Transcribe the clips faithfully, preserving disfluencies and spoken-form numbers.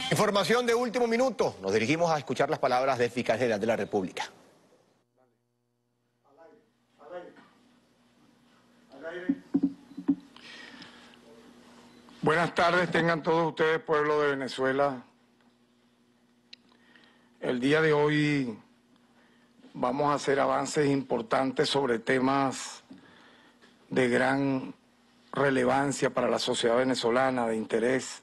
Información de último minuto. Nos dirigimos a escuchar las palabras del fiscal general de la República. Buenas tardes, tengan todos ustedes, pueblo de Venezuela. El día de hoy vamos a hacer avances importantes sobre temas de gran relevancia para la sociedad venezolana, de interés.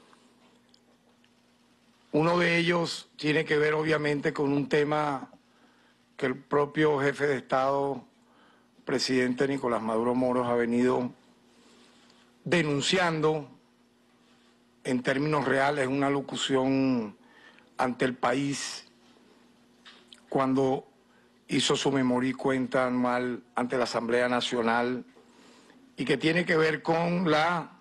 Uno de ellos tiene que ver obviamente con un tema que el propio jefe de Estado, presidente Nicolás Maduro Moros, ha venido denunciando en términos reales, una locución ante el país cuando hizo su memoria y cuenta anual ante la Asamblea Nacional, y que tiene que ver con la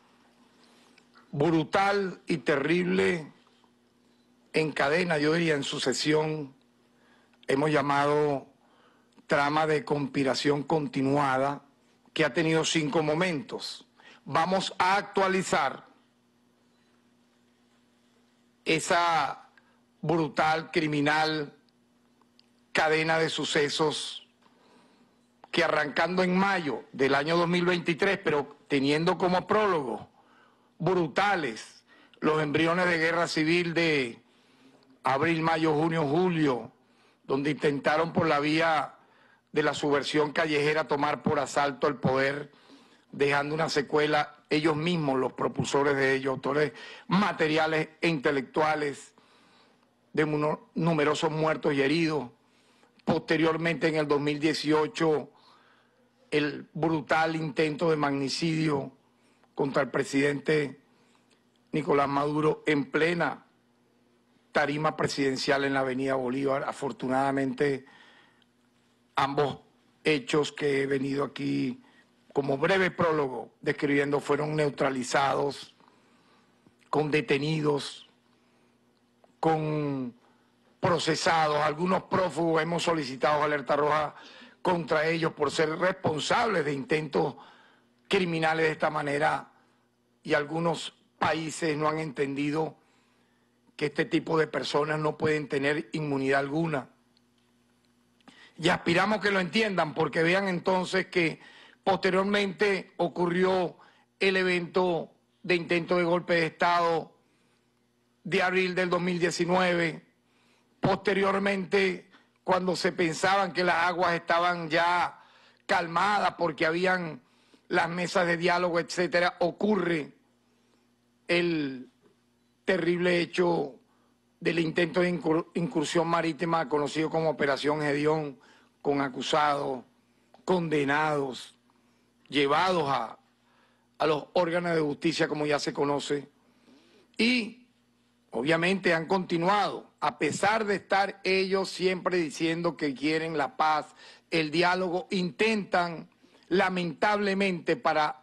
brutal y terrible en cadena, yo diría en sucesión, hemos llamado trama de conspiración continuada, que ha tenido cinco momentos. Vamos a actualizar esa brutal, criminal cadena de sucesos que, arrancando en mayo del año dos mil veintitrés, pero teniendo como prólogo brutales los embriones de guerra civil de abril, mayo, junio, julio, donde intentaron por la vía de la subversión callejera tomar por asalto el poder, dejando una secuela, ellos mismos, los propulsores de ellos, autores materiales e intelectuales, de numerosos muertos y heridos. Posteriormente, en el dos mil dieciocho, el brutal intento de magnicidio contra el presidente Nicolás Maduro en plena tarima presidencial en la avenida Bolívar. Afortunadamente, ambos hechos que he venido aquí como breve prólogo describiendo fueron neutralizados, con detenidos, con procesados. Algunos prófugos hemos solicitado alerta roja contra ellos por ser responsables de intentos criminales de esta manera, y algunos países no han entendido que este tipo de personas no pueden tener inmunidad alguna. Y aspiramos que lo entiendan, porque vean entonces que posteriormente ocurrió el evento de intento de golpe de Estado de abril del dos mil diecinueve. Posteriormente, cuando se pensaban que las aguas estaban ya calmadas porque habían las mesas de diálogo, etcétera, ocurre el terrible hecho del intento de incursión marítima conocido como Operación Gedeón, con acusados, condenados, llevados a, a los órganos de justicia, como ya se conoce, y obviamente han continuado, a pesar de estar ellos siempre diciendo que quieren la paz, el diálogo, intentan lamentablemente para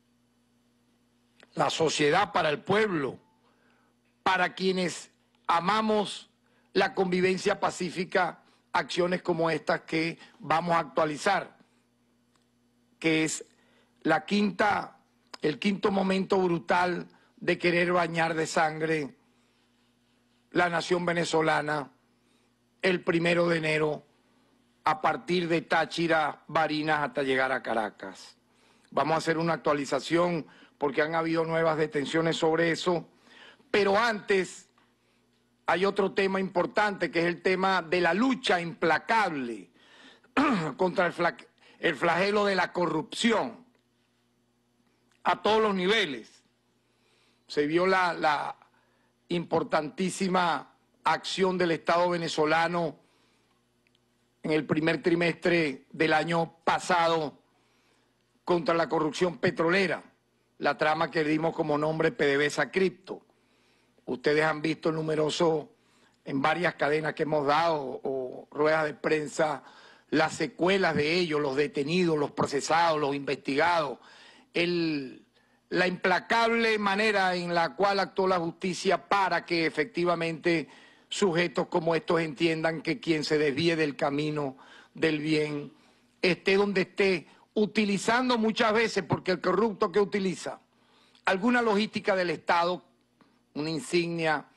la sociedad, para el pueblo, para quienes amamos la convivencia pacífica, acciones como estas que vamos a actualizar, que es la quinta, el quinto momento brutal de querer bañar de sangre la nación venezolana el primero de enero, a partir de Táchira, Barinas, hasta llegar a Caracas. Vamos a hacer una actualización porque han habido nuevas detenciones sobre eso, pero antes hay otro tema importante, que es el tema de la lucha implacable contra el, fla el flagelo de la corrupción a todos los niveles. Se vio la, la importantísima acción del Estado venezolano en el primer trimestre del año pasado contra la corrupción petrolera, la trama que dimos como nombre PDVSA Cripto. Ustedes han visto numeroso, en varias cadenas que hemos dado o ruedas de prensa, las secuelas de ellos, los detenidos, los procesados, los investigados, el, la implacable manera en la cual actuó la justicia para que efectivamente sujetos como estos entiendan que quien se desvíe del camino del bien, esté donde esté, utilizando muchas veces, porque el corrupto que utiliza alguna logística del Estado, una insignia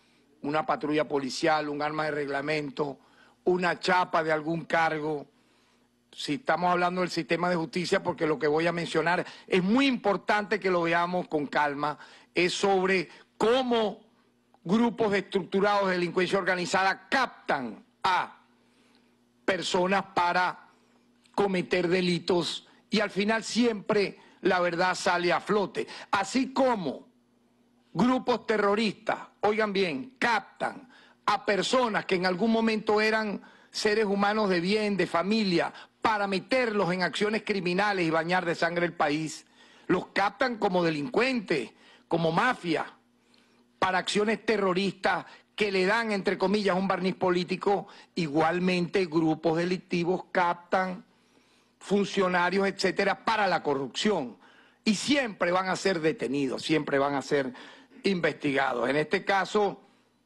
una patrulla policial, un arma de reglamento, una chapa de algún cargo. Si estamos hablando del sistema de justicia, porque lo que voy a mencionar es muy importante que lo veamos con calma, es sobre cómo grupos estructurados de delincuencia organizada captan a personas para cometer delitos y al final siempre la verdad sale a flote. Así como grupos terroristas, oigan bien, captan a personas que en algún momento eran seres humanos de bien, de familia, para meterlos en acciones criminales y bañar de sangre el país. Los captan como delincuentes, como mafia, para acciones terroristas que le dan, entre comillas, un barniz político. Igualmente, grupos delictivos captan funcionarios, etcétera, para la corrupción. Y siempre van a ser detenidos, siempre van a ser investigados. En este caso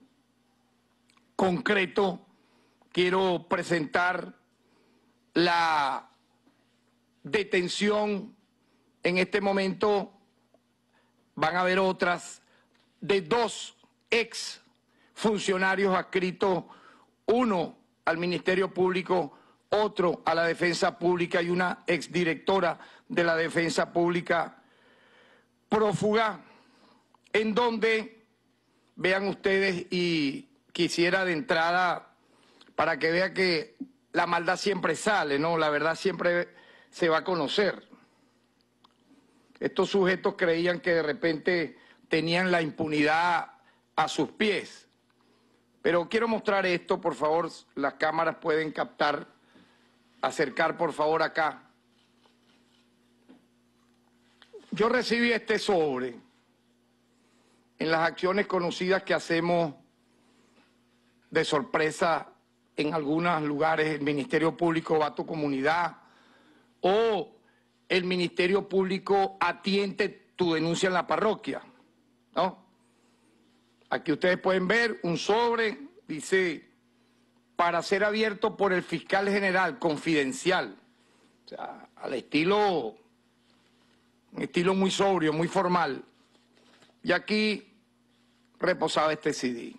concreto, quiero presentar la detención, en este momento van a haber otras, de dos ex funcionarios adscritos, uno al Ministerio Público, otro a la Defensa Pública y una exdirectora de la Defensa Pública prófuga, en donde, vean ustedes, y quisiera de entrada, para que vean que la maldad siempre sale, ¿no? La verdad siempre se va a conocer. Estos sujetos creían que de repente tenían la impunidad a sus pies. Pero quiero mostrar esto, por favor, las cámaras pueden captar, acercar por favor acá. Yo recibí este sobre en las acciones conocidas que hacemos de sorpresa en algunos lugares, el Ministerio Público va a tu comunidad o el Ministerio Público atiende tu denuncia en la parroquia, ¿no? Aquí ustedes pueden ver un sobre, dice, para ser abierto por el fiscal general, confidencial. O sea, al estilo, un estilo muy sobrio, muy formal. Y aquí reposaba este C D.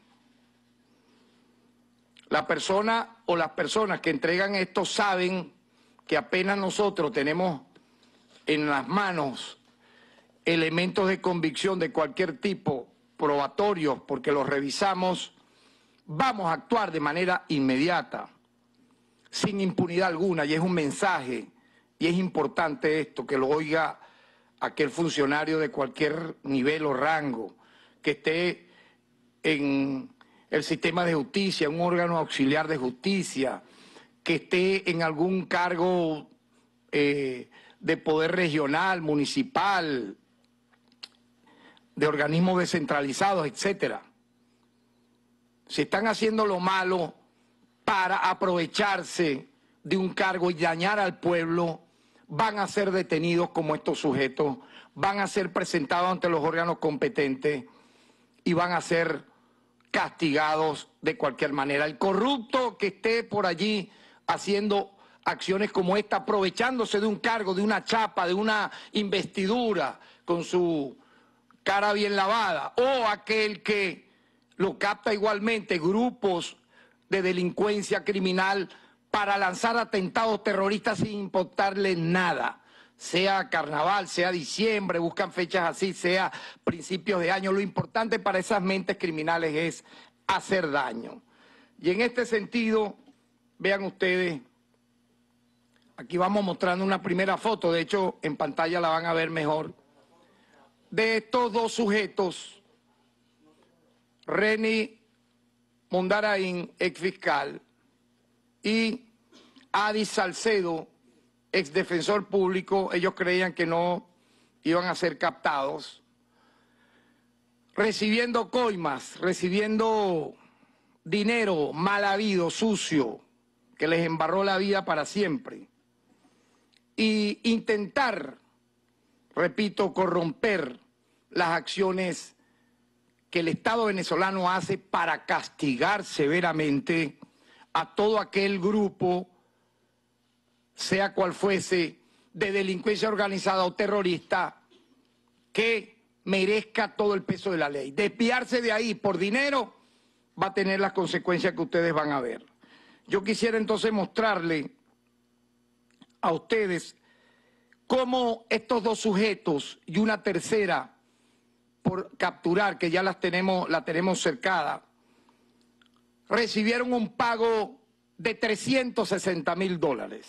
La persona o las personas que entregan esto saben que apenas nosotros tenemos en las manos elementos de convicción de cualquier tipo, probatorios, porque los revisamos, vamos a actuar de manera inmediata, sin impunidad alguna, y es un mensaje, y es importante esto, que lo oiga aquel funcionario de cualquier nivel o rango, que esté en el sistema de justicia, un órgano auxiliar de justicia, que esté en algún cargo eh, de poder regional, municipal, de organismos descentralizados, etcétera. Si están haciendo lo malo para aprovecharse de un cargo y dañar al pueblo, van a ser detenidos como estos sujetos, van a ser presentados ante los órganos competentes y van a ser castigados de cualquier manera. El corrupto que esté por allí haciendo acciones como esta, aprovechándose de un cargo, de una chapa, de una investidura, con su cara bien lavada, o aquel que lo capta igualmente grupos de delincuencia criminal para lanzar atentados terroristas sin importarle nada, sea carnaval, sea diciembre, buscan fechas así, sea principios de año. Lo importante para esas mentes criminales es hacer daño. Y en este sentido, vean ustedes, aquí vamos mostrando una primera foto, de hecho en pantalla la van a ver mejor, de estos dos sujetos, Reni Mondarain, ex fiscal, y Adi Salcedo, ex defensor público. Ellos creían que no iban a ser captados, recibiendo coimas, recibiendo dinero mal habido, sucio, que les embarró la vida para siempre, y intentar, repito, corromper las acciones que el Estado venezolano hace para castigar severamente a todo aquel grupo, sea cual fuese, de delincuencia organizada o terrorista, que merezca todo el peso de la ley. Desviarse de ahí por dinero va a tener las consecuencias que ustedes van a ver. Yo quisiera entonces mostrarle a ustedes cómo estos dos sujetos y una tercera por capturar, que ya las tenemos, la tenemos cercada, recibieron un pago de trescientos sesenta mil dólares.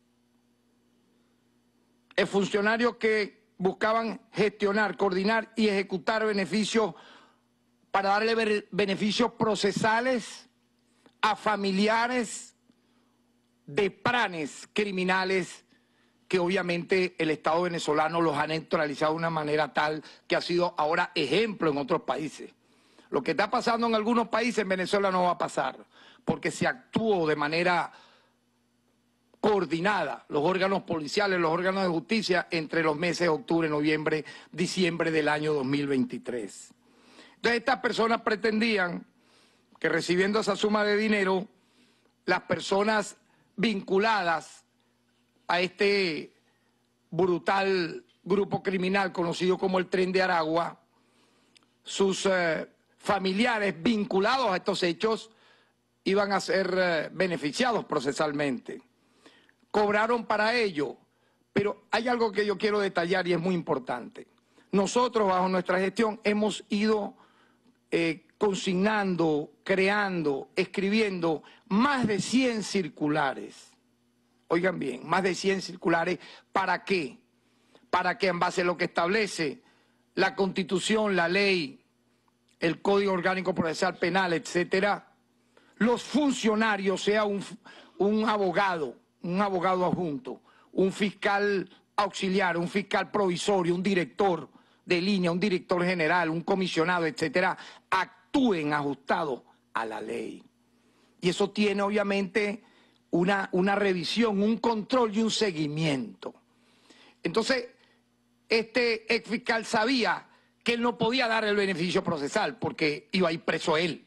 El funcionario que buscaban gestionar, coordinar y ejecutar beneficios para darle beneficios procesales a familiares de pranes criminales que obviamente el Estado venezolano los ha neutralizado de una manera tal que ha sido ahora ejemplo en otros países. Lo que está pasando en algunos países en Venezuela no va a pasar, porque se actuó de manera coordinada, los órganos policiales, los órganos de justicia, entre los meses de octubre, noviembre, diciembre del año dos mil veintitrés. Entonces estas personas pretendían que recibiendo esa suma de dinero, las personas vinculadas a este brutal grupo criminal conocido como el Tren de Aragua, sus eh, familiares vinculados a estos hechos iban a ser eh, beneficiados procesalmente. Cobraron para ello, pero hay algo que yo quiero detallar y es muy importante. Nosotros, bajo nuestra gestión, hemos ido eh, consignando, creando, escribiendo más de cien circulares. Oigan bien, más de cien circulares. ¿Para qué? Para que en base a lo que establece la Constitución, la ley, el Código Orgánico Procesal Penal, etcétera, los funcionarios, sea un, un abogado, un abogado adjunto, un fiscal auxiliar, un fiscal provisorio, un director de línea, un director general, un comisionado, etcétera, actúen ajustados a la ley. Y eso tiene obviamente una, una revisión, un control y un seguimiento. Entonces, este ex fiscal sabía que él no podía dar el beneficio procesal porque iba a ir preso él.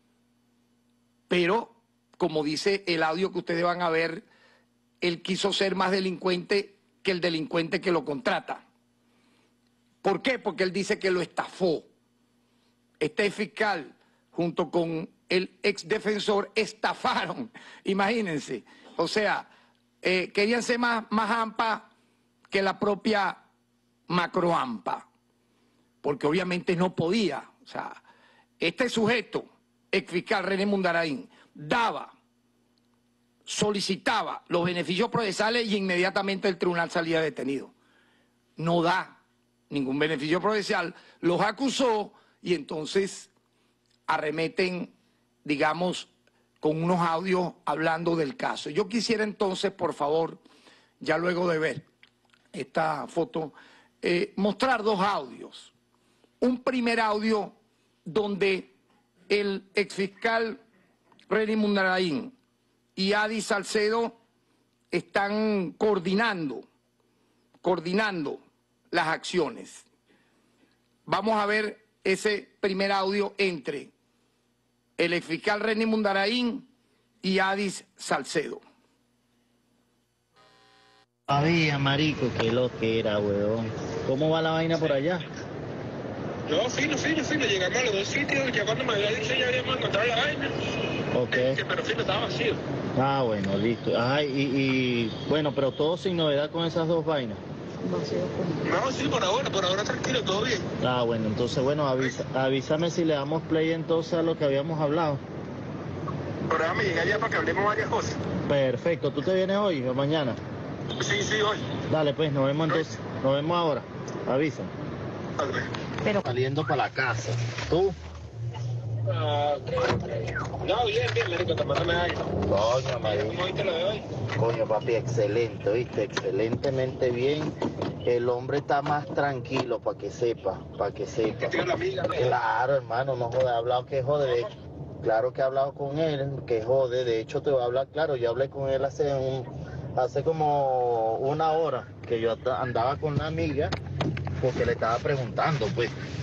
Pero, como dice el audio que ustedes van a ver, él quiso ser más delincuente que el delincuente que lo contrata. ¿Por qué? Porque él dice que lo estafó. Este fiscal, junto con el ex defensor, estafaron, imagínense. O sea, eh, querían ser más, más ampa que la propia macroampa, porque obviamente no podía. O sea, este sujeto, ex fiscal René Mundarain, daba, solicitaba los beneficios procesales y inmediatamente el tribunal salía detenido. No da ningún beneficio procesal, los acusó y entonces arremeten, digamos, con unos audios hablando del caso. Yo quisiera entonces, por favor, ya luego de ver esta foto, eh, mostrar dos audios. Un primer audio donde el exfiscal René Mundarain y Adi Salcedo están coordinando, coordinando las acciones. Vamos a ver ese primer audio entre el exfiscal René Mundarain y Adis Salcedo. Había, marico, que lo que era, weón. ¿Cómo va la vaina por allá? No, fino, fino, fino. Llegamos a los dos sitios, ya cuando me había dicho ya habíamos encontrado la vaina. Ok. Este, pero fino, estaba vacío. Ah, bueno, listo. Ajá, y, y bueno, pero todo sin novedad con esas dos vainas. No, sí, por ahora, por ahora tranquilo, todo bien. Ah, bueno, entonces, bueno, avisa, avísame si le damos play entonces a lo que habíamos hablado. Pero déjame llegar ya para que hablemos varias cosas. Perfecto, ¿tú te vienes hoy o mañana? Sí, sí, hoy. Dale, pues, nos vemos entonces, nos vemos ahora. Avisa. Dale. Pero saliendo para la casa. ¿Tú? Ah, no, bien, bien, marico, tomándome algo. Coño, marico. ¿Cómo viste lo de hoy? Coño, papi, excelente, ¿viste? Excelentemente bien. El hombre está más tranquilo, para que sepa, para que sepa. Que tiene la amiga, ¿no? Claro, hermano, no jode, he hablado que jode, de hecho. Claro que he hablado con él, que jode, de hecho te voy a hablar, claro, yo hablé con él hace un, hace como una hora, que yo andaba con una amiga, porque le estaba preguntando, pues.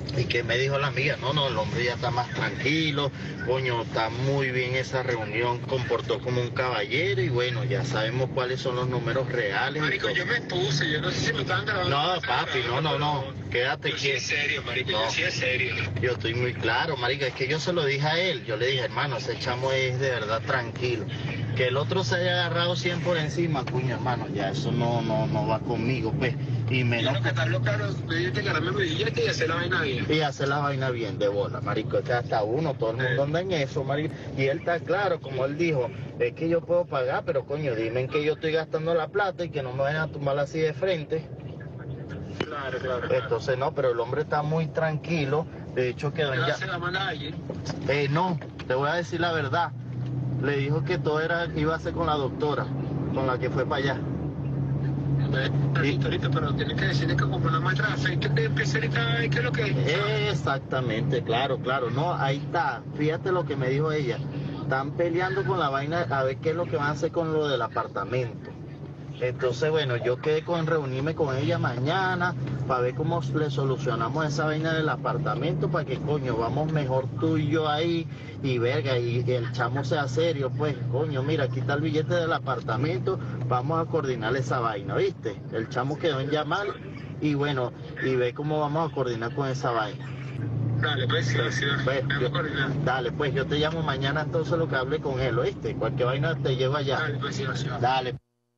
¿Y qué me dijo la amiga? No, no, el hombre ya está más tranquilo, coño, está muy bien esa reunión, comportó como un caballero y bueno, ya sabemos cuáles son los números reales. Marico, yo me expuse, yo no sé si me están grabando. No, papi, no, no, no, quédate Yo sí quieto. es serio, marico, No. yo sí es serio. Yo estoy muy claro, marica, es que yo se lo dije a él, yo le dije, hermano, ese chamo es de verdad tranquilo. Que el otro se haya agarrado cien por encima, cuño, hermano, ya eso no, no, no va conmigo, pues, y Yo menos lo que está loco, me dice que ganarme mi billete y hacer la vaina bien. y hacer la vaina bien de bola, marico, es que hasta uno, todo el mundo anda en eso, marico, y él está claro, como él dijo, es que yo puedo pagar, pero coño, dime en que yo estoy gastando la plata y que no me vayan a tumbar así de frente. Claro, claro. claro. Entonces no, pero el hombre está muy tranquilo, de hecho quedó en ¿Qué ya... hace la manda allí? Eh, no, te voy a decir la verdad. Le dijo que todo era iba a ser con la doctora, con la que fue para allá. Ahorita, ahorita, pero tienes que decirle que como una muestra de afecto que empiece ahorita, ¿qué es lo que es? Exactamente, claro, claro. No, ahí está. Fíjate lo que me dijo ella. Están peleando con la vaina a ver qué es lo que van a hacer con lo del apartamento. Entonces, bueno, yo quedé con reunirme con ella mañana para ver cómo le solucionamos esa vaina del apartamento para que, coño, vamos mejor tú y yo ahí y verga, y, y el chamo sea serio, pues, coño, mira, aquí está el billete del apartamento, vamos a coordinar esa vaina, ¿viste? El chamo quedó en llamar y bueno, y ve cómo vamos a coordinar con esa vaina. Dale, pues sí, sí, Pues, vamos yo- a coordinar. dale, pues yo te llamo mañana entonces lo que hable con él, ¿oíste? Cualquier vaina te llevo allá. Dale, pues sí, sí. Dale.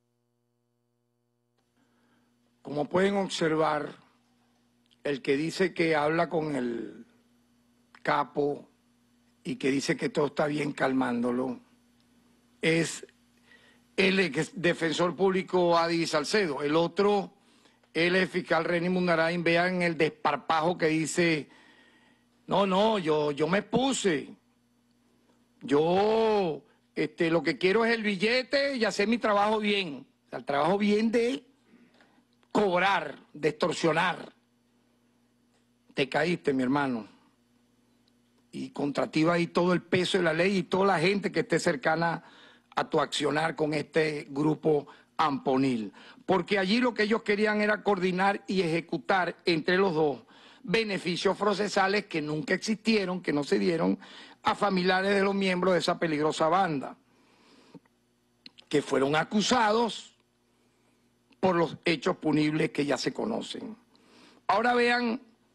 Como pueden observar, el que dice que habla con el capo y que dice que todo está bien calmándolo es el ex defensor público Adi Salcedo. El otro, él es fiscal Reni Mundarain. Vean el desparpajo que dice, no, no, yo, yo me expuse. Yo este, lo que quiero es el billete y hacer mi trabajo bien. O sea, el trabajo bien de cobrar, de extorsionar. Te caíste, mi hermano. Y contra ti va ahí todo el peso de la ley y toda la gente que esté cercana a tu accionar con este grupo Amponil. Porque allí lo que ellos querían era coordinar y ejecutar entre los dos beneficios procesales que nunca existieron, que no se dieron a familiares de los miembros de esa peligrosa banda, que fueron acusados por los hechos punibles que ya se conocen. Ahora vean,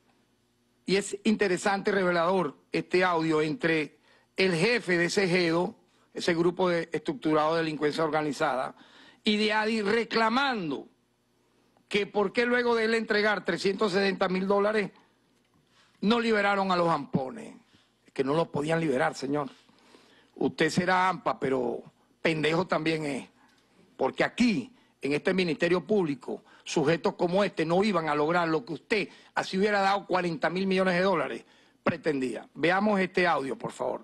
y es interesante y revelador este audio entre el jefe de ese GEDO, ese grupo de estructurado de delincuencia organizada, y de Adi reclamando que por qué luego de él entregar trescientos setenta mil dólares no liberaron a los ampones. Es que no los podían liberar, señor. Usted será AMPA, pero pendejo también es. Porque aquí, en este Ministerio Público, sujetos como este no iban a lograr lo que usted, así hubiera dado cuarenta mil millones de dólares, pretendía. Veamos este audio, por favor.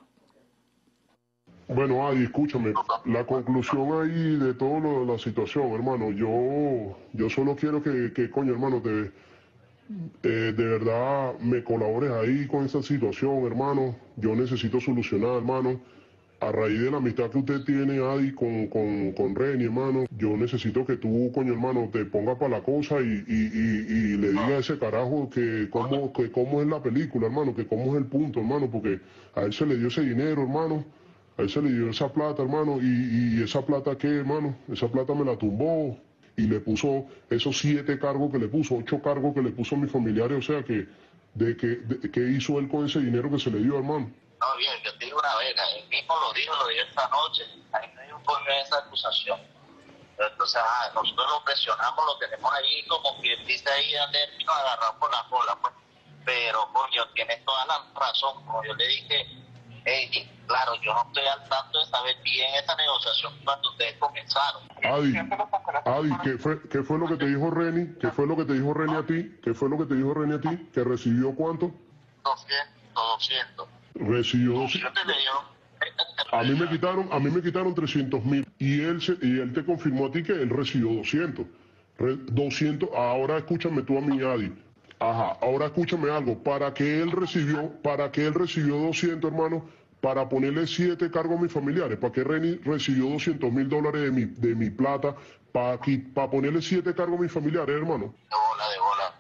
Bueno, Adi, escúchame, la conclusión ahí de toda la situación, hermano, yo, yo solo quiero que, que coño, hermano, te, eh, de verdad me colabores ahí con esa situación, hermano. Yo necesito solucionar, hermano. A raíz de la amistad que usted tiene, Adi, con, con, con Reni, hermano, yo necesito que tú, coño, hermano, te pongas para la cosa y, y, y, y le diga a ese carajo que cómo, que cómo es la película, hermano, que cómo es el punto, hermano, porque a él se le dio ese dinero, hermano. A él se le dio esa plata, hermano, y, y esa plata, ¿qué, hermano? Esa plata me la tumbó y le puso esos siete cargos que le puso, ocho cargos que le puso a mis familiares, o sea, que de que de, ¿qué hizo él con ese dinero que se le dio, hermano? No, bien, yo te digo una vez, él mismo lo dijo, lo dijo esta noche, ahí no hay un coño de esa acusación. Entonces, ah, nosotros lo presionamos, lo tenemos ahí como quien dice ahí a término, agarrado por la cola, pues. Pero, coño, tienes toda la razón, como yo le dije, hey, claro, yo no estoy al tanto de saber bien esa negociación cuando ustedes comenzaron. Adi, Adi, ¿qué fue, ¿qué fue lo que te dijo Reni? ¿Qué fue lo que te dijo Reni a ti? ¿Qué fue lo que te dijo Reni a ti? ¿Que recibió cuánto? doscientos, doscientos. Recibió doscientos. Yo te le digo, A mí me quitaron, a mí me quitaron trescientos mil y él se, y él te confirmó a ti que él recibió doscientos. Re- doscientos, ahora escúchame tú a mí, Adi. Ajá, ahora escúchame algo, para que él recibió, para que él recibió doscientos, hermano, para ponerle siete cargos a mis familiares, para que Reni recibió doscientos mil dólares de mi, de mi plata, para, para ponerle siete cargos a mis familiares, hermano. de bola, de bola.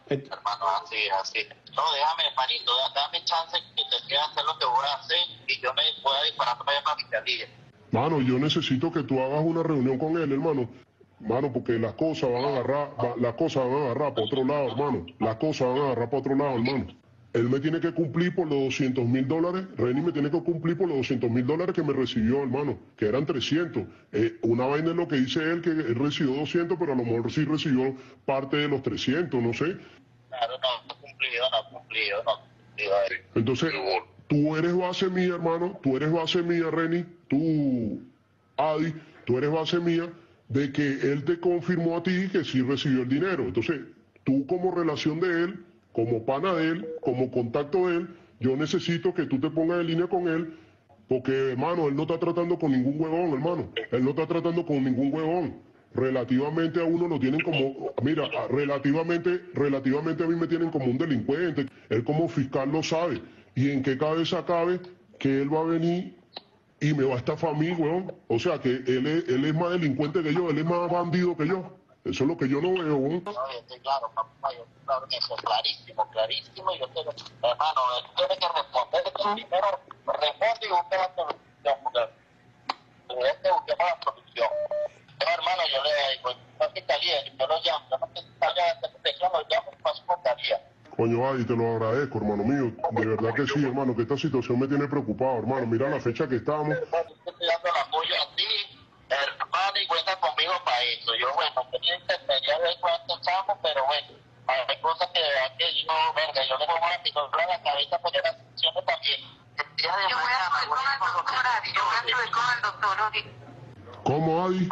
Et- Hermano, así, así. No, déjame, hermanito, dame chance que te quiera hacer lo que voy a hacer y yo me voy a disparar para allá para la fiscalía. Mano, yo necesito que tú hagas una reunión con él, hermano. Mano, porque las cosas van a agarrar, va- las cosas van a agarrar para otro lado, hermano. Las cosas van a agarrar para otro lado, hermano. Él me tiene que cumplir por los doscientos mil dólares. Reni me tiene que cumplir por los doscientos mil dólares que me recibió, hermano. Que eran trescientos. Eh, una vaina es lo que dice él, que él recibió doscientos, pero a lo mejor sí recibió parte de los trescientos, no sé. Claro, no, no cumplido, no cumplido, no cumplido. Entonces, tú eres base mía, hermano. Tú eres base mía, Reni. Tú, Adi, tú eres base mía de que él te confirmó a ti que sí recibió el dinero. Entonces, tú como relación de él, como pana de él, como contacto de él, yo necesito que tú te pongas en línea con él, porque, hermano, él no está tratando con ningún huevón, hermano. Él no está tratando con ningún huevón. Relativamente a uno lo tienen como, mira, a- relativamente, relativamente a mí me tienen como un delincuente. Él como fiscal lo sabe. ¿Y en qué cabeza cabe que él va a venir y me va a estafar a mí, weón? O sea, que él es, él es más delincuente que yo, él es más bandido que yo. Eso es lo que yo no veo, weón. No, yo estoy claro, papá, yo estoy claro en eso, clarísimo, clarísimo. Yo tengo, hermano, él tiene que responder. Primero, responde y busca la solución, porque este busquemos la solución. No, hermano, yo le digo, no fiscalía, yo lo llamo, yo no te salga de esta protección, lo llamo y paso por fiscalía. Coño, Adi, te lo agradezco, hermano mío. De verdad que sí, hermano, que esta situación me tiene preocupado, hermano. Mira la fecha que estamos. Hermano, yo te estoy dando el apoyo a ti, hermano, y cuenta conmigo para eso. Yo, bueno, tenía intermediar de cuánto estamos, pero bueno, hay cosas que, que yo, verga, yo le pongo la pistola en la cabeza porque las funciones también. El día de Yo voy a subir con el doctor Adi, yo voy a subir con el doctor Odi. ¿Cómo, Adi?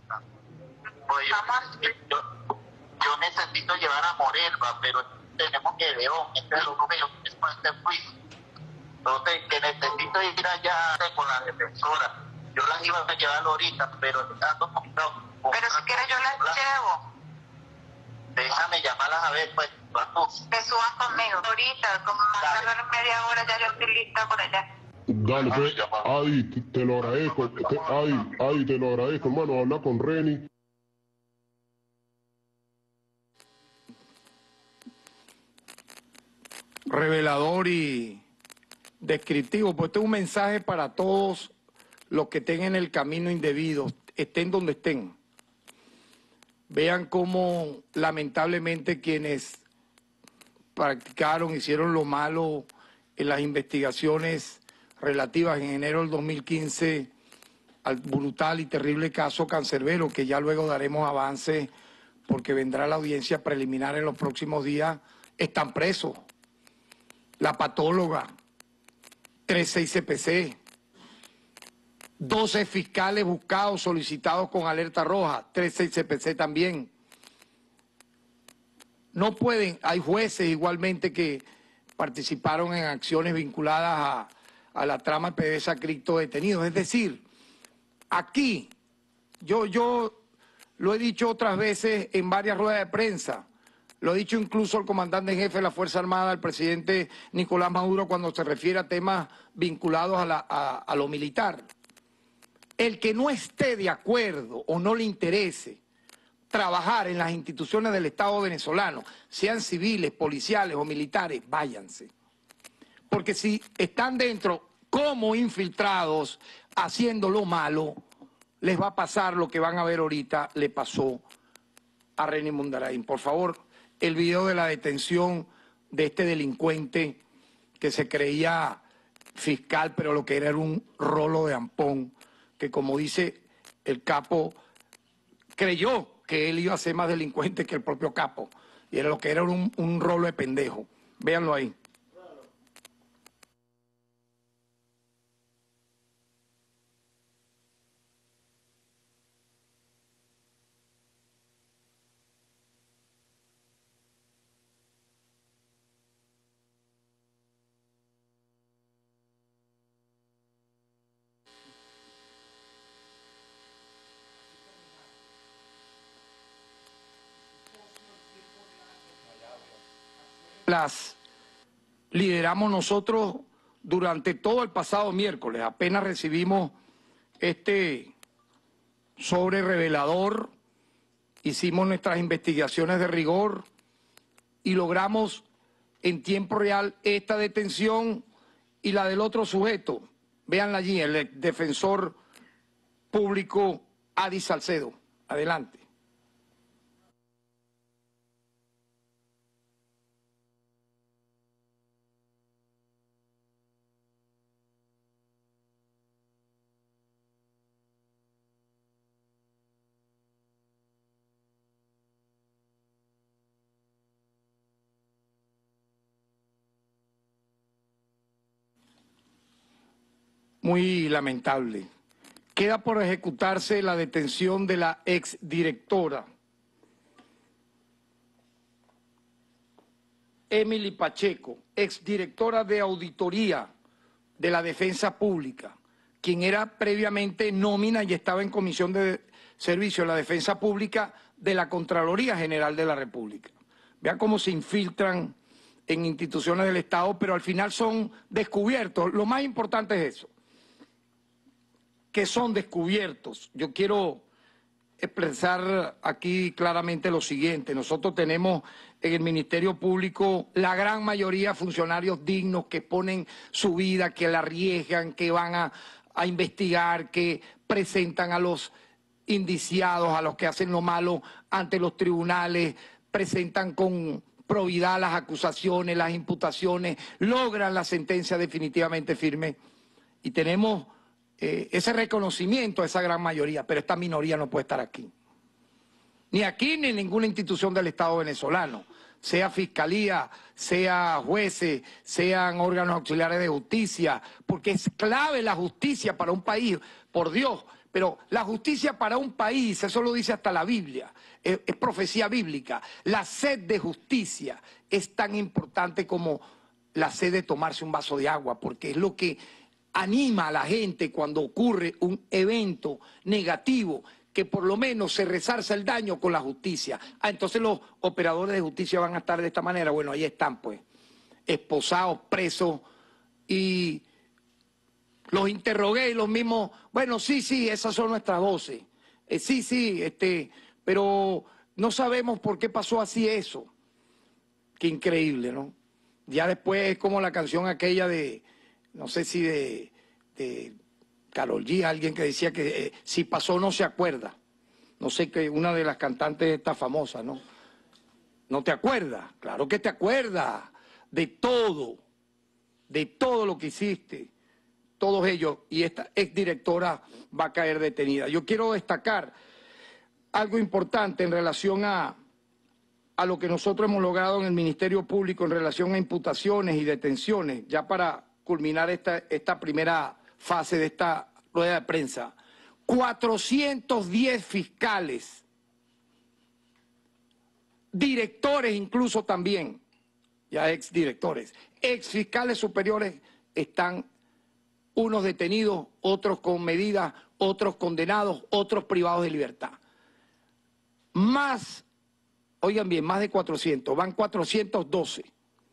Oye, yo, yo necesito llevar a Morelva, pero tenemos que ver, este es lo que yo es para este juicio. Entonces, que necesito ir allá con la defensora. Yo las iba a llevar ahorita, pero ando un poquito... Pero si quieres yo las llevo. Déjame llamarlas a ver, pues, vamos. Que suban conmigo. Ahorita, como más tarde en media hora ya yo estoy lista por allá. Dale, pues, Adi, te, te lo agradezco. Te, Adi, Adi, te lo agradezco, hermano. Habla con Reni. revelador y descriptivo, pues este es un mensaje para todos los que estén en el camino indebido, estén donde estén. Vean cómo lamentablemente quienes practicaron, hicieron lo malo en las investigaciones relativas en enero del dos mil quince al brutal y terrible caso Cancerbero, que ya luego daremos avance porque vendrá la audiencia preliminar en los próximos días, están presos. La patóloga, trece I C P C, doce fiscales buscados, solicitados con alerta roja, trece I C P C también. No pueden, hay jueces igualmente que participaron en acciones vinculadas a, a la trama de P D V S A cripto detenidos. Es decir, aquí, yo, yo lo he dicho otras veces en varias ruedas de prensa, lo ha dicho incluso el comandante en jefe de la Fuerza Armada, el presidente Nicolás Maduro, cuando se refiere a temas vinculados a, la, a, a lo militar. El que no esté de acuerdo o no le interese trabajar en las instituciones del Estado venezolano, sean civiles, policiales o militares, váyanse. Porque si están dentro como infiltrados haciendo lo malo, les va a pasar lo que van a ver ahorita, le pasó a Reni Mundarain. Por favor, el video de la detención de este delincuente que se creía fiscal, pero lo que era era un rolo de ampón, que como dice el capo, creyó que él iba a ser más delincuente que el propio capo, y era lo que era un, un rolo de pendejo. Véanlo ahí. Las lideramos nosotros durante todo el pasado miércoles. Apenas recibimos este sobre revelador, hicimos nuestras investigaciones de rigor y logramos en tiempo real esta detención y la del otro sujeto. Véanla allí, el defensor público Adi Salcedo. Adelante. Muy lamentable. Queda por ejecutarse la detención de la exdirectora Emily Pacheco, exdirectora de auditoría de la Defensa Pública, quien era previamente nómina y estaba en comisión de servicio de la Defensa Pública de la Contraloría General de la República. Vean cómo se infiltran en instituciones del Estado, pero al final son descubiertos. Lo más importante es eso, que son descubiertos. Yo quiero expresar aquí claramente lo siguiente. Nosotros tenemos en el Ministerio Público la gran mayoría funcionarios dignos que ponen su vida, que la arriesgan, que van a, a investigar, que presentan a los indiciados, a los que hacen lo malo ante los tribunales, presentan con probidad las acusaciones, las imputaciones, logran la sentencia definitivamente firme. Y tenemos Eh, ese reconocimiento a esa gran mayoría, pero esta minoría no puede estar aquí. Ni aquí ni en ninguna institución del Estado venezolano, sea fiscalía, sea jueces, sean órganos auxiliares de justicia, porque es clave la justicia para un país, por Dios, pero la justicia para un país, eso lo dice hasta la Biblia, es, es profecía bíblica. La sed de justicia es tan importante como la sed de tomarse un vaso de agua, porque es lo que anima a la gente cuando ocurre un evento negativo, que por lo menos se resarza el daño con la justicia. Ah, entonces los operadores de justicia van a estar de esta manera. Bueno, ahí están pues, esposados, presos, y los interrogué y los mismos, bueno, sí, sí, esas son nuestras voces. Eh, sí, sí, este, pero no sabemos por qué pasó así eso. Qué increíble, ¿no? Ya después es como la canción aquella de, no sé si de, de Karol G, alguien que decía que eh, si pasó no se acuerda. No sé, que una de las cantantes está famosa, ¿no? ¿No te acuerdas? Claro que te acuerdas de todo, de todo lo que hiciste, todos ellos, y esta exdirectora va a caer detenida. Yo quiero destacar algo importante en relación a, a lo que nosotros hemos logrado en el Ministerio Público en relación a imputaciones y detenciones, ya para culminar esta, esta primera fase de esta rueda de prensa. cuatrocientos diez fiscales, directores incluso también, ya exdirectores, exfiscales superiores, están unos detenidos, otros con medidas, otros condenados, otros privados de libertad. Más, oigan bien, más de cuatrocientos, van cuatrocientos doce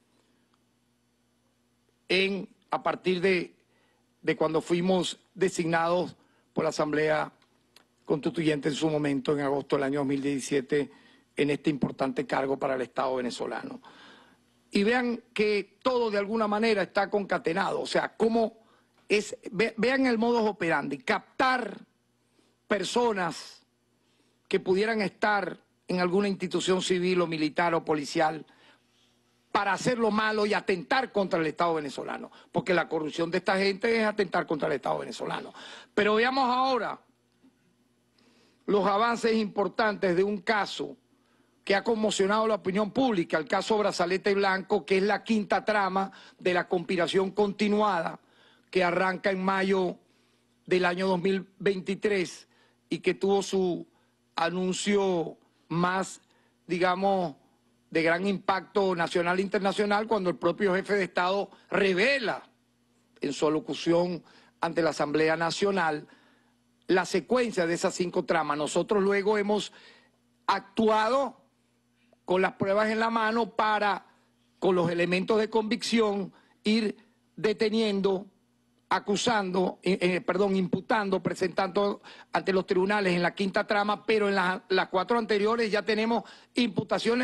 en a partir de, de cuando fuimos designados por la Asamblea Constituyente en su momento, en agosto del año dos mil diecisiete, en este importante cargo para el Estado venezolano. Y vean que todo de alguna manera está concatenado, o sea, cómo es, ve, vean el modus operandi, captar personas que pudieran estar en alguna institución civil o militar o policial, para hacer lo malo y atentar contra el Estado venezolano, porque la corrupción de esta gente es atentar contra el Estado venezolano. Pero veamos ahora los avances importantes de un caso que ha conmocionado la opinión pública, el caso Brazalete Blanco, que es la quinta trama de la conspiración continuada que arranca en mayo del año dos mil veintitrés y que tuvo su anuncio más, digamos, de gran impacto nacional e internacional cuando el propio jefe de Estado revela en su alocución ante la Asamblea Nacional la secuencia de esas cinco tramas. Nosotros luego hemos actuado con las pruebas en la mano para, con los elementos de convicción, ir deteniendo, acusando, eh, eh, perdón, imputando, presentando ante los tribunales en la quinta trama, pero en la, las cuatro anteriores ya tenemos imputaciones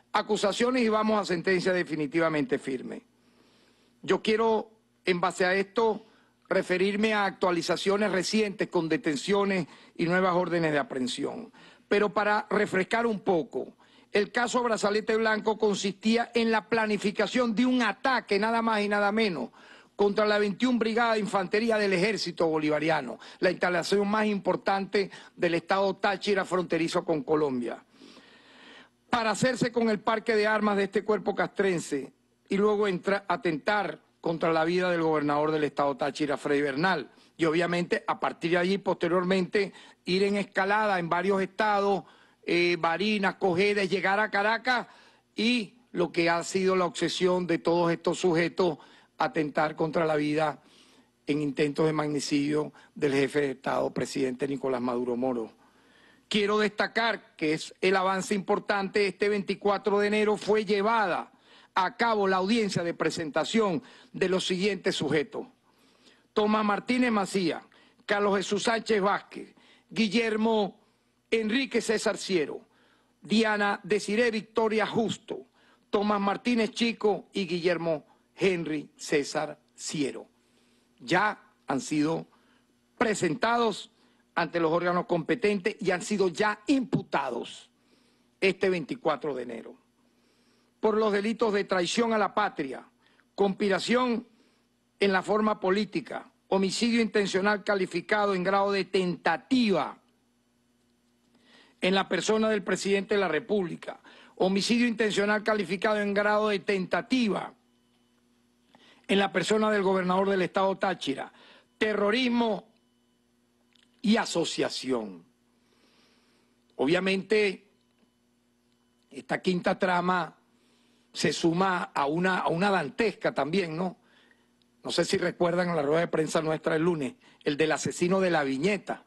acusaciones y vamos a sentencia definitivamente firme. Yo quiero, en base a esto, referirme a actualizaciones recientes con detenciones y nuevas órdenes de aprehensión. Pero para refrescar un poco, el caso Brazalete Blanco consistía en la planificación de un ataque, nada más y nada menos, contra la veintiuna Brigada de Infantería del Ejército Bolivariano, la instalación más importante del estado Táchira fronterizo con Colombia, para hacerse con el parque de armas de este cuerpo castrense y luego entra, atentar contra la vida del gobernador del estado Táchira, Freddy Bernal. Y obviamente, a partir de allí, posteriormente, ir en escalada en varios estados, eh, Barinas, Cojedes, llegar a Caracas y lo que ha sido la obsesión de todos estos sujetos, atentar contra la vida en intentos de magnicidio del jefe de Estado, presidente Nicolás Maduro Moro. Quiero destacar que es el avance importante. Este veinticuatro de enero fue llevada a cabo la audiencia de presentación de los siguientes sujetos: Tomás Martínez Macías, Carlos Jesús Sánchez Vázquez, Guillermo Enrique César Ciero, Diana Desiré Victoria Justo, Tomás Martínez Chico y Guillermo Henry César Ciero. Ya han sido presentados ante los órganos competentes y han sido ya imputados este veinticuatro de enero por los delitos de traición a la patria, conspiración en la forma política, homicidio intencional calificado en grado de tentativa en la persona del presidente de la República, homicidio intencional calificado en grado de tentativa en la persona del gobernador del estado Táchira, terrorismo y asociación. Obviamente, esta quinta trama se suma a una, a una dantesca también, ¿no? No sé si recuerdan en la rueda de prensa nuestra el lunes, el del asesino de la viñeta.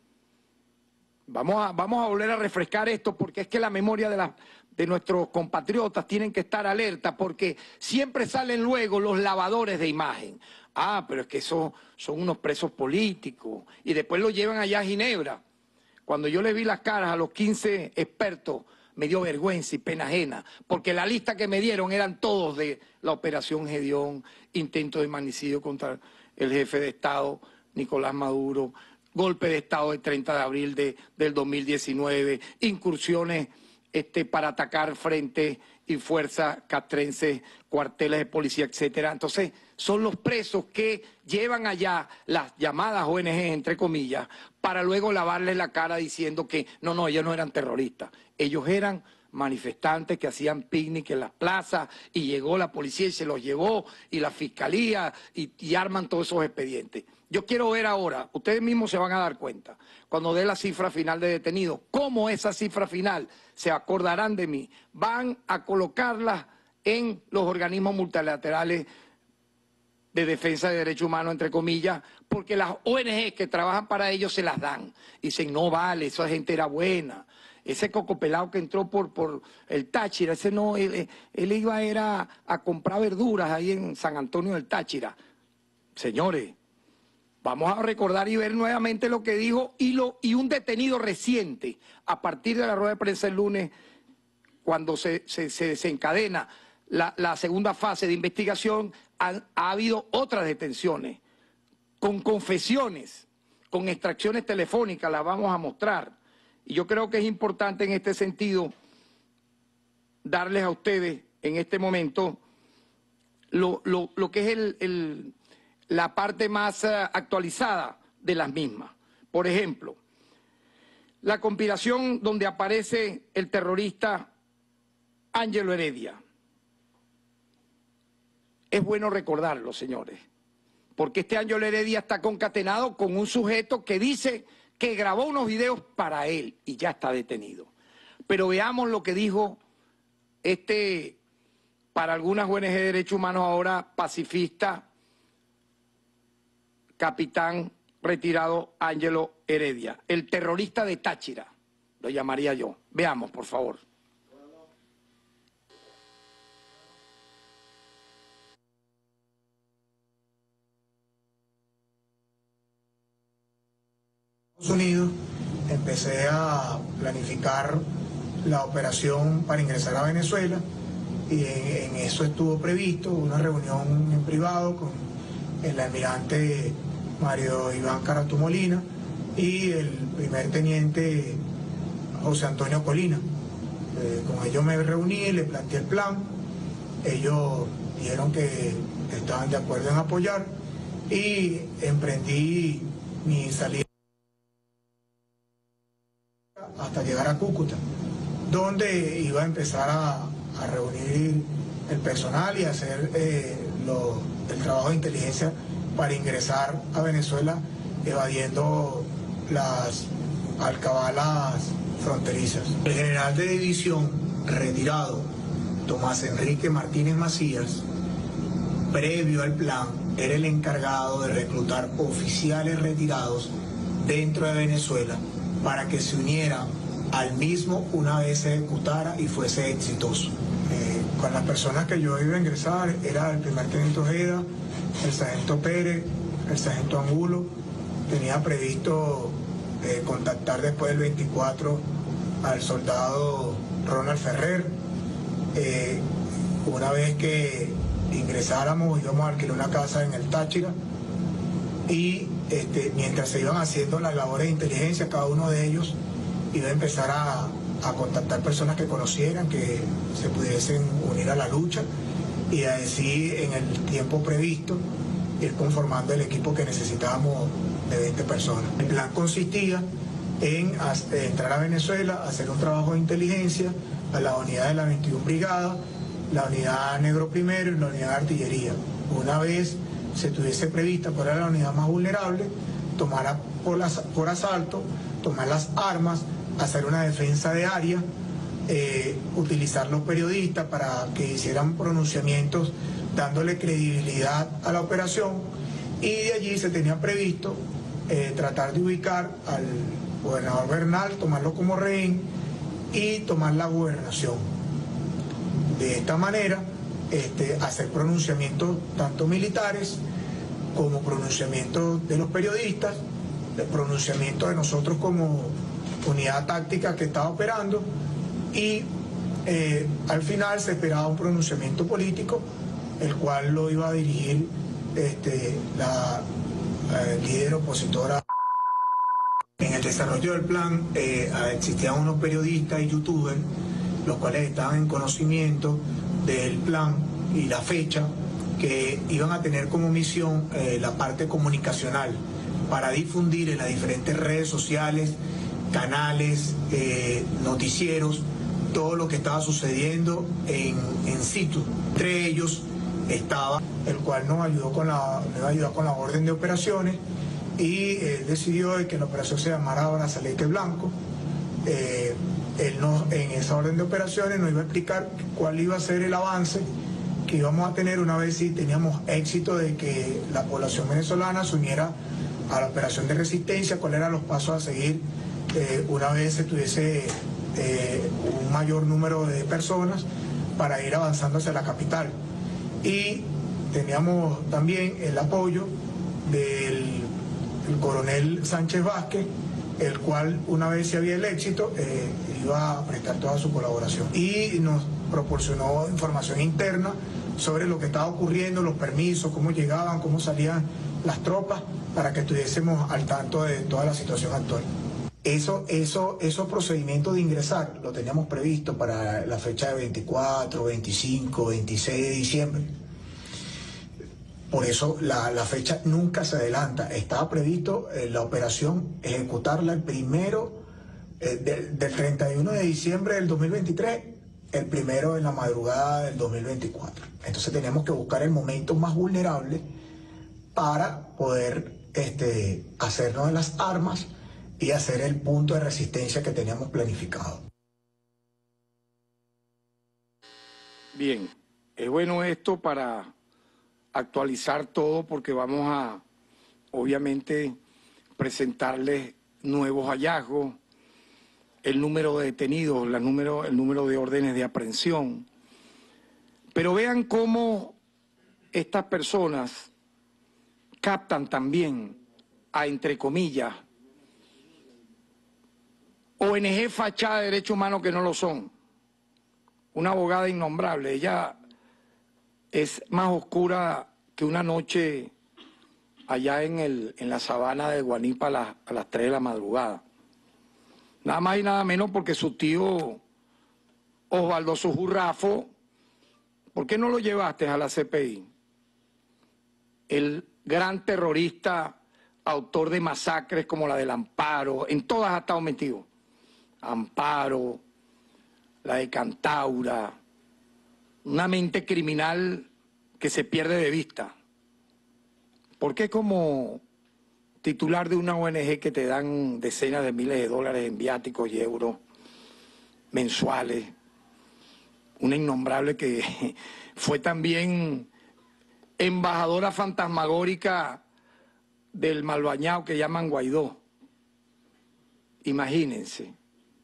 Vamos a, vamos a volver a refrescar esto porque es que la memoria de, la, de nuestros compatriotas tienen que estar alerta porque siempre salen luego los lavadores de imagen. Ah, pero es que eso son unos presos políticos y después los llevan allá a Ginebra. Cuando yo les vi las caras a los quince expertos, me dio vergüenza y pena ajena, porque la lista que me dieron eran todos de la Operación Gedeón, intento de magnicidio contra el jefe de Estado, Nicolás Maduro, golpe de Estado del treinta de abril de, del dos mil diecinueve, incursiones este, para atacar frentes y fuerzas castrenses, cuarteles de policía, etcétera. Entonces, son los presos que llevan allá las llamadas O N G, entre comillas, para luego lavarles la cara diciendo que no, no, ellos no eran terroristas. Ellos eran manifestantes que hacían picnic en las plazas y llegó la policía y se los llevó y la fiscalía y, y arman todos esos expedientes. Yo quiero ver ahora, ustedes mismos se van a dar cuenta, cuando dé la cifra final de detenidos, cómo esa cifra final, se acordarán de mí, van a colocarla en los organismos multilaterales de defensa de derechos humanos, entre comillas, porque las O N G que trabajan para ellos se las dan. Dicen, no vale, esa gente era buena. Ese cocopelado que entró por, por el Táchira, ese no, él, él iba era a comprar verduras ahí en San Antonio del Táchira. Señores, vamos a recordar y ver nuevamente lo que dijo y, lo, y un detenido reciente, a partir de la rueda de prensa el lunes, cuando se, se, se desencadena la, la segunda fase de investigación, ha, ha habido otras detenciones, con confesiones, con extracciones telefónicas, las vamos a mostrar. Y yo creo que es importante en este sentido darles a ustedes en este momento lo, lo, lo que es el, el, la parte más uh, actualizada de las mismas. Por ejemplo, la conspiración donde aparece el terrorista Ángelo Heredia. Es bueno recordarlo, señores, porque este Ángelo Heredia está concatenado con un sujeto que dice que grabó unos videos para él y ya está detenido. Pero veamos lo que dijo este, para algunas O N G de derechos humanos ahora pacifista, capitán retirado Ángelo Heredia, el terrorista de Táchira, lo llamaría yo. Veamos, por favor. Unidos, empecé a planificar la operación para ingresar a Venezuela, y en, en eso estuvo previsto una reunión en privado con el almirante Mario Iván Carato Molina y el primer teniente José Antonio Colina. Eh, con ellos me reuní, le planteé el plan, ellos dijeron que estaban de acuerdo en apoyar y emprendí mi salida hasta llegar a Cúcuta, donde iba a empezar a, a reunir el personal y hacer eh, lo, el trabajo de inteligencia para ingresar a Venezuela evadiendo las alcabalas fronterizas. El general de división retirado, Tomás Enrique Martínez Macías, previo al plan, era el encargado de reclutar oficiales retirados dentro de Venezuela para que se unieran al mismo una vez se ejecutara y fuese exitoso. Eh, con las personas que yo iba a ingresar era el primer teniente Ojeda, el sargento Pérez, el sargento Angulo. Tenía previsto eh, contactar después del veinticuatro al soldado Ronald Ferrer. Eh, una vez que ingresáramos íbamos a alquilar una casa en el Táchira y este, mientras se iban haciendo las labores de inteligencia, cada uno de ellos iba a empezar a, a contactar personas que conocieran, que se pudiesen unir a la lucha y así en el tiempo previsto ir conformando el equipo que necesitábamos de veinte personas. El plan consistía en entrar a Venezuela, hacer un trabajo de inteligencia a la unidad de la veintiuna Brigada, la unidad Negro Primero y la unidad de artillería. Una vez se tuviese prevista cuál era la unidad más vulnerable, tomar por, las, por asalto, tomar las armas, hacer una defensa de área, eh, utilizar los periodistas para que hicieran pronunciamientos dándole credibilidad a la operación, y de allí se tenía previsto eh, tratar de ubicar al gobernador Bernal, tomarlo como rehén y tomar la gobernación. De esta manera, este, hacer pronunciamientos tanto militares como pronunciamientos de los periodistas, el pronunciamiento de nosotros como unidad táctica que estaba operando, y eh, al final se esperaba un pronunciamiento político, el cual lo iba a dirigir este, la, la líder opositora. En el desarrollo del plan eh, existían unos periodistas y youtubers, los cuales estaban en conocimiento del plan y la fecha, que iban a tener como misión eh, la parte comunicacional para difundir en las diferentes redes sociales, canales, eh, noticieros, todo lo que estaba sucediendo en, en situ. Entre ellos estaba el cual nos ayudó con la, nos ayudó con la orden de operaciones, y él decidió de que la operación se llamara Brazalete Blanco. Eh, él nos, en esa orden de operaciones nos iba a explicar cuál iba a ser el avance que íbamos a tener una vez si teníamos éxito de que la población venezolana se uniera a la operación de resistencia, cuáles eran los pasos a seguir eh, una vez se tuviese eh, un mayor número de personas para ir avanzando hacia la capital. Y teníamos también el apoyo del el coronel Sánchez Vázquez, el cual una vez se había el éxito eh, iba a prestar toda su colaboración, y nos proporcionó información interna sobre lo que estaba ocurriendo, los permisos, cómo llegaban, cómo salían las tropas, para que estuviésemos al tanto de toda la situación actual. Eso, eso, esos procedimientos de ingresar lo teníamos previsto para la fecha de veinticuatro, veinticinco, veintiséis de diciembre. Por eso la, la fecha nunca se adelanta. Estaba previsto eh, la operación ejecutarla el primero eh, de, del treinta y uno de diciembre del dos mil veintitrés, el primero en la madrugada del dos mil veinticuatro. Entonces teníamos que buscar el momento más vulnerable para poder este, hacernos de las armas y hacer el punto de resistencia que teníamos planificado. Bien, es bueno esto para actualizar todo, porque vamos a, obviamente, presentarles nuevos hallazgos, el número de detenidos, la número, el número de órdenes de aprehensión. Pero vean cómo estas personas captan también a, entre comillas, O N G fachada de derechos humanos que no lo son. Una abogada innombrable, ella es más oscura que una noche allá en, el, en la sabana de Guanipa a las, a las tres de la madrugada. Nada más y nada menos porque su tío Osvaldo Sujurrafo, ¿por qué no lo llevaste a la C P I? El gran terrorista, autor de masacres como la del Amparo, en todas ha estado metido. Amparo, la de Cantaura, una mente criminal que se pierde de vista. ¿Por qué como titular de una O N G que te dan decenas de miles de dólares en viáticos y euros mensuales, una innombrable que fue también embajadora fantasmagórica del malbañado que llaman Guaidó? Imagínense.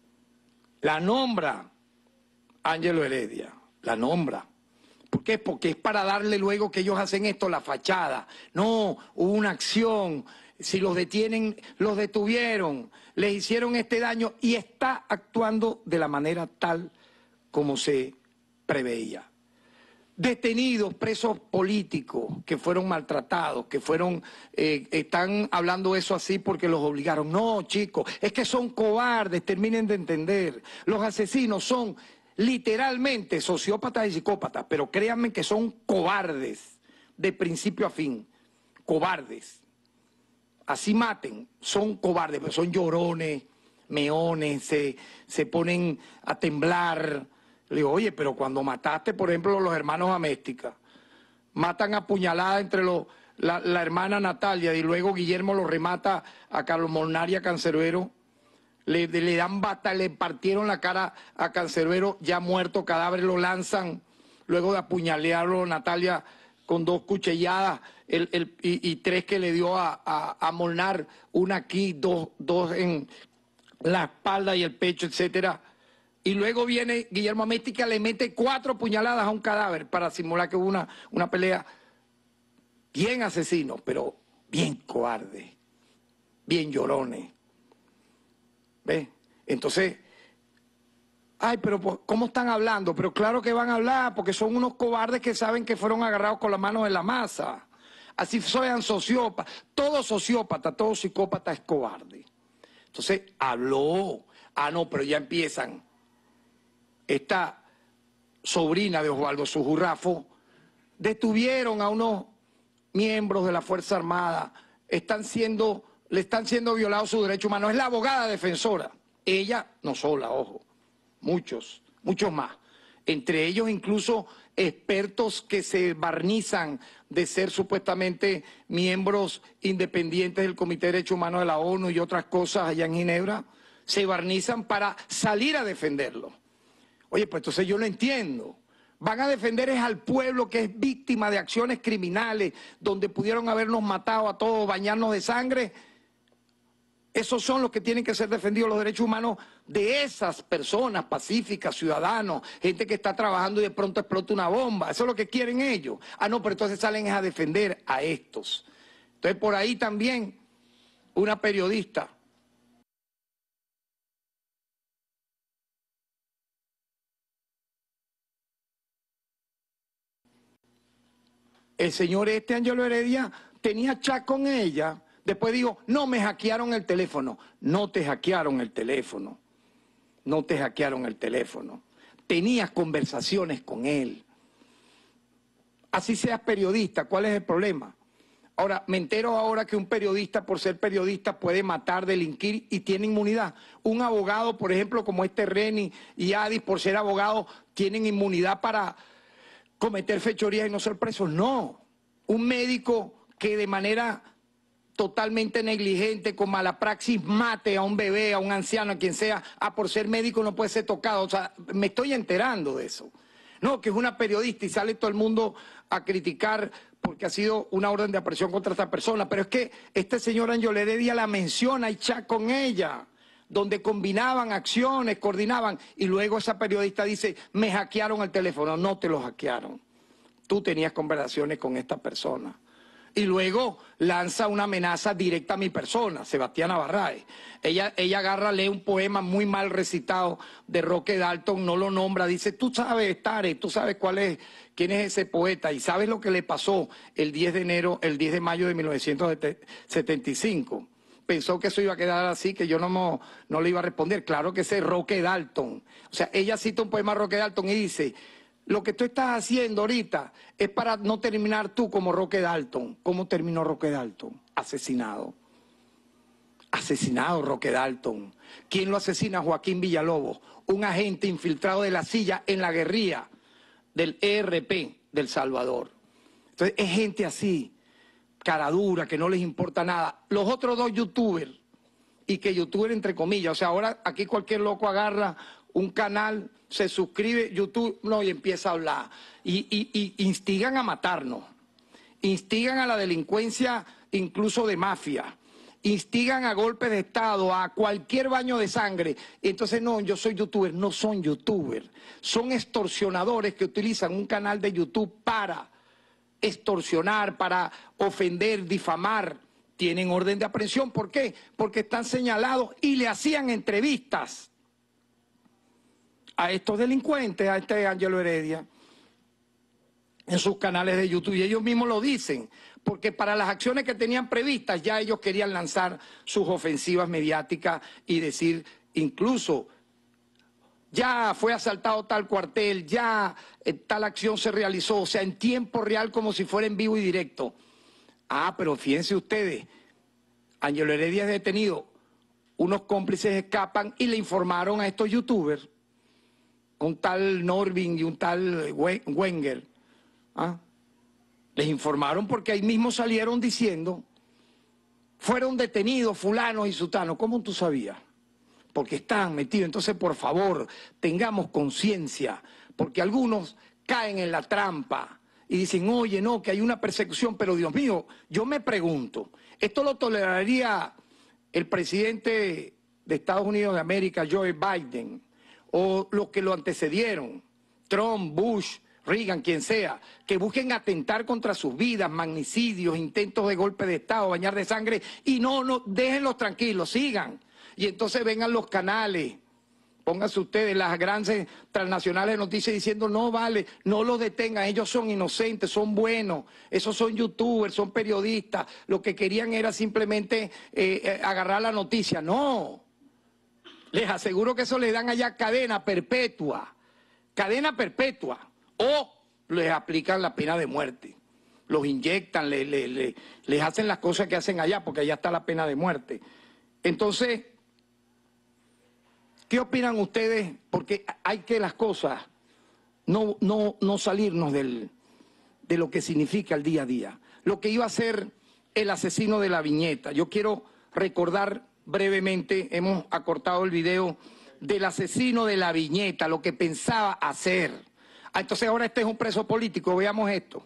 La nombra Ángelo Heredia, la nombra. ¿Por qué? Porque es para darle luego que ellos hacen esto, la fachada. No, hubo una acción, si los detienen, los detuvieron, les hicieron este daño y está actuando de la manera tal como se preveía. Detenidos, presos políticos que fueron maltratados, que fueron, eh, están hablando eso así porque los obligaron. No, chicos, es que son cobardes, terminen de entender. Los asesinos son literalmente sociópatas y psicópatas, pero créanme que son cobardes de principio a fin, cobardes. Así maten, son cobardes, pero son llorones, meones, se, se ponen a temblar. Le digo, oye, pero cuando mataste, por ejemplo, los hermanos Améstica, matan a puñalada entre los, la, la hermana Natalia y luego Guillermo lo remata a Carlos Molnaria Cancerbero, le, le dan bata, le partieron la cara a Cancerbero, ya muerto, cadáver, lo lanzan, luego de apuñalearlo Natalia con dos cuchilladas el, el, y, y tres que le dio a, a, a Molnar, una aquí, dos, dos en la espalda y el pecho, etcétera. Y luego viene Guillermo Améstica, le mete cuatro puñaladas a un cadáver para simular que hubo una, una pelea. Bien asesinos, pero bien cobardes, bien llorones. ¿Ves? Entonces, ay, pero ¿cómo están hablando? Pero claro que van a hablar, porque son unos cobardes que saben que fueron agarrados con las manos en la masa. Así sean sociópatas. Todo sociópata, todo psicópata es cobarde. Entonces, habló. Ah, no, pero ya empiezan. Esta sobrina de Osvaldo Sujurrafo, detuvieron a unos miembros de la Fuerza Armada, están siendo, le están siendo violados sus derechos humanos. Es la abogada defensora. Ella, no sola, ojo, muchos, muchos más. Entre ellos incluso expertos que se barnizan de ser supuestamente miembros independientes del Comité de Derechos Humanos de la ONU y otras cosas allá en Ginebra, se barnizan para salir a defenderlo. Oye, pues entonces yo lo entiendo. Van a defender es al pueblo que es víctima de acciones criminales, donde pudieron habernos matado a todos, bañarnos de sangre. Esos son los que tienen que ser defendidos, los derechos humanos de esas personas pacíficas, ciudadanos, gente que está trabajando y de pronto explota una bomba. Eso es lo que quieren ellos. Ah, no, pero entonces salen a defender a estos. Entonces por ahí también una periodista... El señor este, Ángelo Heredia, tenía chat con ella. Después dijo, no, me hackearon el teléfono. No te hackearon el teléfono. No te hackearon el teléfono. Tenías conversaciones con él. Así seas periodista, ¿cuál es el problema? Ahora, me entero ahora que un periodista, por ser periodista, puede matar, delinquir y tiene inmunidad. Un abogado, por ejemplo, como este Reni y Adis, por ser abogado, tienen inmunidad para... cometer fechorías y no ser presos. No, un médico que de manera totalmente negligente, con mala praxis, mate a un bebé, a un anciano, a quien sea, ah, por ser médico no puede ser tocado. O sea, me estoy enterando de eso. No, que es una periodista y sale todo el mundo a criticar porque ha sido una orden de aprehensión contra esta persona. Pero es que este señor Ángelo Heredia la menciona y chat con ella, donde combinaban acciones, coordinaban, y luego esa periodista dice, me hackearon el teléfono. No te lo hackearon. Tú tenías conversaciones con esta persona. Y luego lanza una amenaza directa a mi persona, Sebastiana Barraez. Ella, ella agarra, lee un poema muy mal recitado de Roque Dalton, no lo nombra, dice, tú sabes, Tare, tú sabes cuál es, quién es ese poeta, y sabes lo que le pasó el diez de enero, el diez de mayo de mil novecientos setenta y cinco. Pensó que eso iba a quedar así, que yo no, no le iba a responder. Claro que ese es Roque Dalton. O sea, ella cita un poema de Roque Dalton y dice, lo que tú estás haciendo ahorita es para no terminar tú como Roque Dalton. ¿Cómo terminó Roque Dalton? Asesinado. Asesinado Roque Dalton. ¿Quién lo asesina? Joaquín Villalobos, un agente infiltrado de la silla en la guerrilla del E R P del Salvador. Entonces es gente así, cara dura, que no les importa nada. Los otros dos youtubers, y que youtuber entre comillas, o sea, ahora aquí cualquier loco agarra un canal, se suscribe, YouTube, no, y empieza a hablar. Y, y, y instigan a matarnos, instigan a la delincuencia incluso de mafia, instigan a golpes de Estado, a cualquier baño de sangre. Y entonces, no, yo soy youtuber. No son youtubers, son extorsionadores que utilizan un canal de YouTube para extorsionar, para ofender, difamar. Tienen orden de aprehensión. ¿Por qué? Porque están señalados y le hacían entrevistas a estos delincuentes, a este Ángelo Heredia, en sus canales de YouTube. Y ellos mismos lo dicen, porque para las acciones que tenían previstas ya ellos querían lanzar sus ofensivas mediáticas y decir, incluso, ya fue asaltado tal cuartel, ya eh, tal acción se realizó, o sea, en tiempo real como si fuera en vivo y directo. Ah, pero fíjense ustedes, Ángelo Heredia es detenido, unos cómplices escapan y le informaron a estos youtubers, un tal Norvin y un tal Wenger, ¿ah? Les informaron porque ahí mismo salieron diciendo, fueron detenidos fulanos y sutanos. ¿Cómo tú sabías? Porque están metidos. Entonces, por favor, tengamos conciencia, porque algunos caen en la trampa y dicen, oye, no, que hay una persecución, pero Dios mío, yo me pregunto, ¿esto lo toleraría el presidente de Estados Unidos de América, Joe Biden, o los que lo antecedieron, Trump, Bush, Reagan, quien sea, que busquen atentar contra sus vidas, magnicidios, intentos de golpe de Estado, bañar de sangre, y no, no, déjenlos tranquilos, sigan. Y entonces vengan los canales, pónganse ustedes, las grandes transnacionales de noticias diciendo, no vale, no los detengan, ellos son inocentes, son buenos, esos son youtubers, son periodistas, lo que querían era simplemente eh, eh, agarrar la noticia. No, les aseguro que eso les dan allá cadena perpetua, cadena perpetua. O les aplican la pena de muerte, los inyectan, le, le, le, les hacen las cosas que hacen allá, porque allá está la pena de muerte. Entonces, ¿qué opinan ustedes? Porque hay que las cosas, no, no, no salirnos del, de lo que significa el día a día. Lo que iba a ser el asesino de la viñeta. Yo quiero recordar brevemente, hemos acortado el video del asesino de la viñeta, lo que pensaba hacer. Ah, entonces ahora este es un preso político, veamos esto.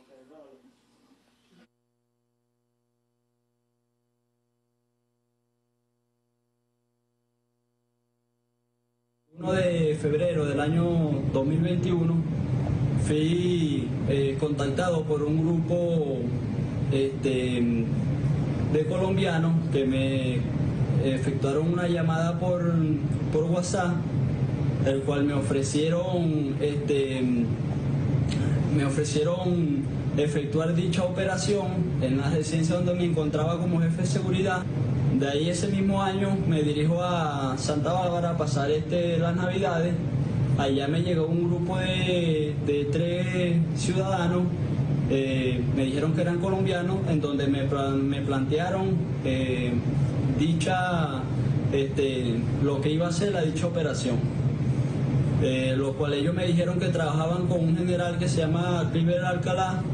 uno de febrero del año dos mil veintiuno fui eh, contactado por un grupo este, de colombianos que me efectuaron una llamada por, por WhatsApp, el cual me ofrecieron, este, me ofrecieron efectuar dicha operación en la residencia donde me encontraba como jefe de seguridad. De ahí ese mismo año me dirijo a Santa Bárbara a pasar este, las Navidades. Allá me llegó un grupo de, de tres ciudadanos, eh, me dijeron que eran colombianos, en donde me, me plantearon eh, dicha, este, lo que iba a ser la dicha operación. Eh, lo cual ellos me dijeron que trabajaban con un general que se llama Cliver Alcalá,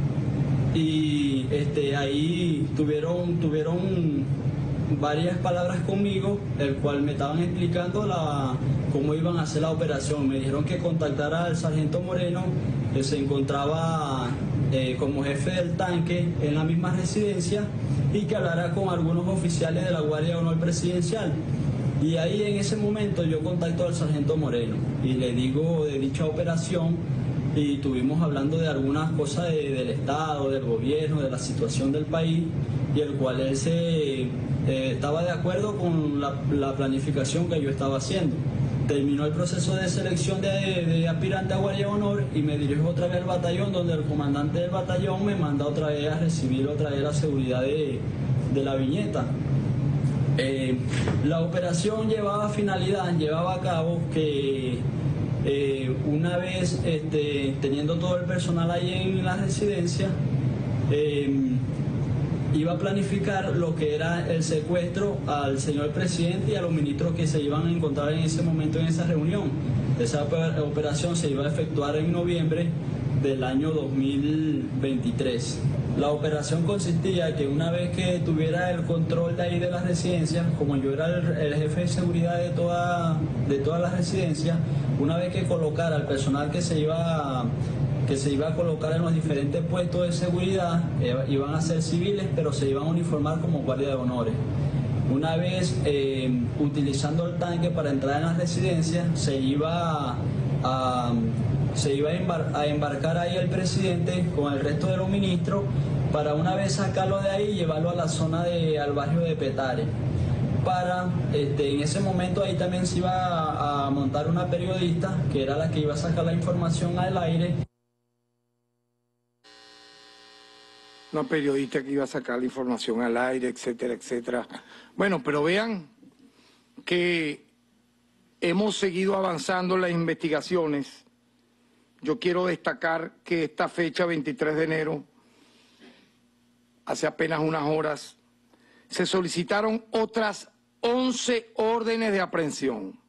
y este, ahí tuvieron, tuvieron varias palabras conmigo, el cual me estaban explicando la, cómo iban a hacer la operación. Me dijeron que contactara al sargento Moreno, que se encontraba eh, como jefe del tanque en la misma residencia, y que hablara con algunos oficiales de la Guardia de Honor Presidencial. Y ahí en ese momento yo contacto al sargento Moreno y le digo de dicha operación, y estuvimos hablando de algunas cosas de, del Estado, del gobierno, de la situación del país, y el cual él se, eh, estaba de acuerdo con la, la planificación que yo estaba haciendo. Terminó el proceso de selección de, de aspirante a guardia de honor y me dirijo otra vez al batallón, donde el comandante del batallón me manda otra vez a recibir otra vez la seguridad de, de la viñeta. Eh, la operación llevaba a finalidad, llevaba a cabo que eh, una vez este, teniendo todo el personal ahí en la residencia, eh, iba a planificar lo que era el secuestro al señor presidente y a los ministros que se iban a encontrar en ese momento en esa reunión. Esa operación se iba a efectuar en noviembre del año dos mil veintitrés. La operación consistía que una vez que tuviera el control de ahí de las residencias, como yo era el, el jefe de seguridad de toda, de todas las residencias, una vez que colocara al personal que se iba a, que se iba a colocar en los diferentes puestos de seguridad, eh, iban a ser civiles, pero se iban a uniformar como guardia de honores. Una vez eh, utilizando el tanque para entrar en las residencias, se iba a, a se iba a, embar a embarcar ahí el presidente con el resto de los ministros para una vez sacarlo de ahí y llevarlo a la zona de, al barrio de Petare. Para, este, en ese momento ahí también se iba a, a montar una periodista que era la que iba a sacar la información al aire. Una periodista que iba a sacar la información al aire, etcétera, etcétera. Bueno, pero vean que hemos seguido avanzando en las investigaciones. Yo quiero destacar que esta fecha, veintitrés de enero, hace apenas unas horas, se solicitaron otras once órdenes de aprehensión,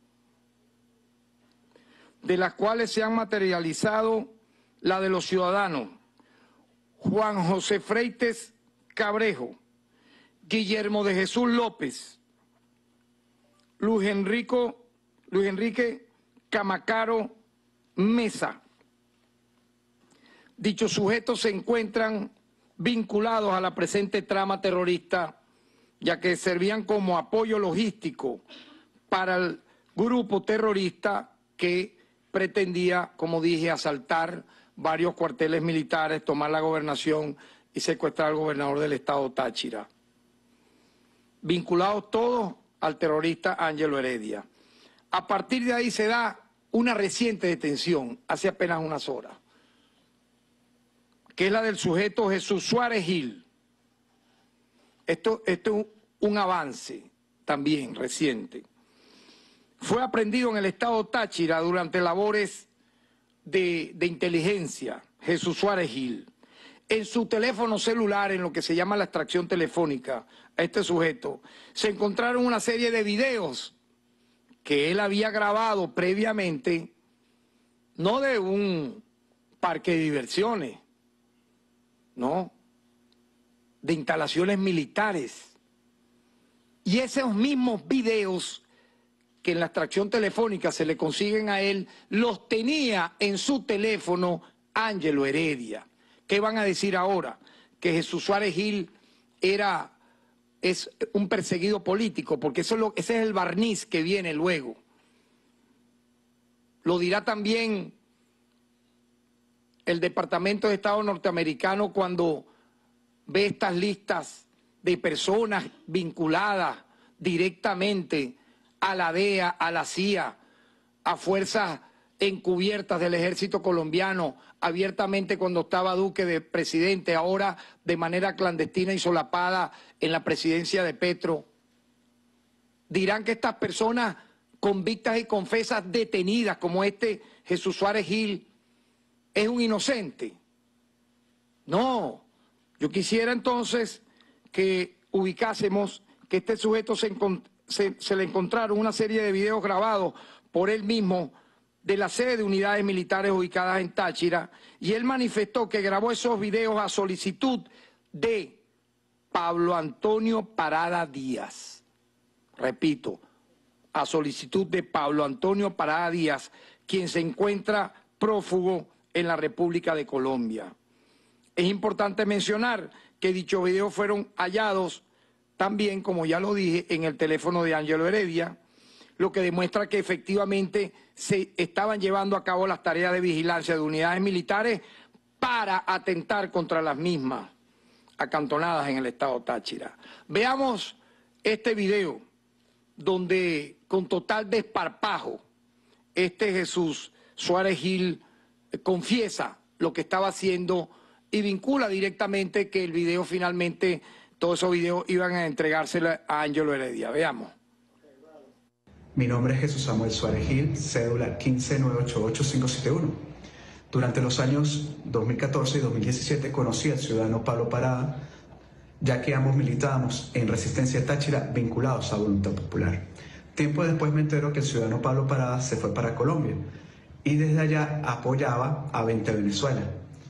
de las cuales se han materializado la de los ciudadanos Juan José Freites Cabrejo, Guillermo de Jesús López, Luis Enrico, Luis Enrique Camacaro Mesa. Dichos sujetos se encuentran vinculados a la presente trama terrorista, ya que servían como apoyo logístico para el grupo terrorista que pretendía, como dije, asaltar varios cuarteles militares, tomar la gobernación y secuestrar al gobernador del estado Táchira. Vinculados todos al terrorista Ángelo Heredia. A partir de ahí se da una reciente detención, hace apenas unas horas, que es la del sujeto Jesús Suárez Gil. Esto, esto es un, un avance también reciente. Fue aprehendido en el estado Táchira durante labores de, de inteligencia, Jesús Suárez Gil. En su teléfono celular, en lo que se llama la extracción telefónica, a este sujeto, se encontraron una serie de videos que él había grabado previamente, no de un parque de diversiones, no, de instalaciones militares. Y esos mismos videos que en la extracción telefónica se le consiguen a él, los tenía en su teléfono Ángelo Heredia. ¿Qué van a decir ahora? Que Jesús Suárez Gil era, es un perseguido político, porque eso es lo, ese es el barniz que viene luego. Lo dirá también el Departamento de Estado norteamericano cuando ve estas listas de personas vinculadas directamente a la D E A, a la C I A, a fuerzas encubiertas del ejército colombiano, abiertamente cuando estaba Duque de presidente, ahora de manera clandestina y solapada en la presidencia de Petro. Dirán que estas personas convictas y confesas detenidas, como este Jesús Suárez Gil, es un inocente. No, yo quisiera entonces que ubicásemos que este sujeto se, se, se le encontraron una serie de videos grabados por él mismo de la sede de unidades militares ubicadas en Táchira, y él manifestó que grabó esos videos a solicitud de Pablo Antonio Parada Díaz. Repito, a solicitud de Pablo Antonio Parada Díaz, quien se encuentra prófugo en la República de Colombia. Es importante mencionar que dichos videos fueron hallados también, como ya lo dije, en el teléfono de Ángelo Heredia, lo que demuestra que efectivamente se estaban llevando a cabo las tareas de vigilancia de unidades militares para atentar contra las mismas acantonadas en el estado Táchira. Veamos este video donde con total desparpajo este Jesús Suárez Gil confiesa lo que estaba haciendo y vincula directamente que el video finalmente, todos esos videos iban a entregárselo a Ángelo Heredia. Veamos. Mi nombre es Jesús Samuel Suárez Gil, cédula quince nueve ocho ocho cinco siete uno. Durante los años dos mil catorce y dos mil diecisiete conocí al ciudadano Pablo Parada, ya que ambos militábamos en Resistencia Táchira vinculados a Voluntad Popular. Tiempo después me entero que el ciudadano Pablo Parada se fue para Colombia y desde allá apoyaba a Vente Venezuela.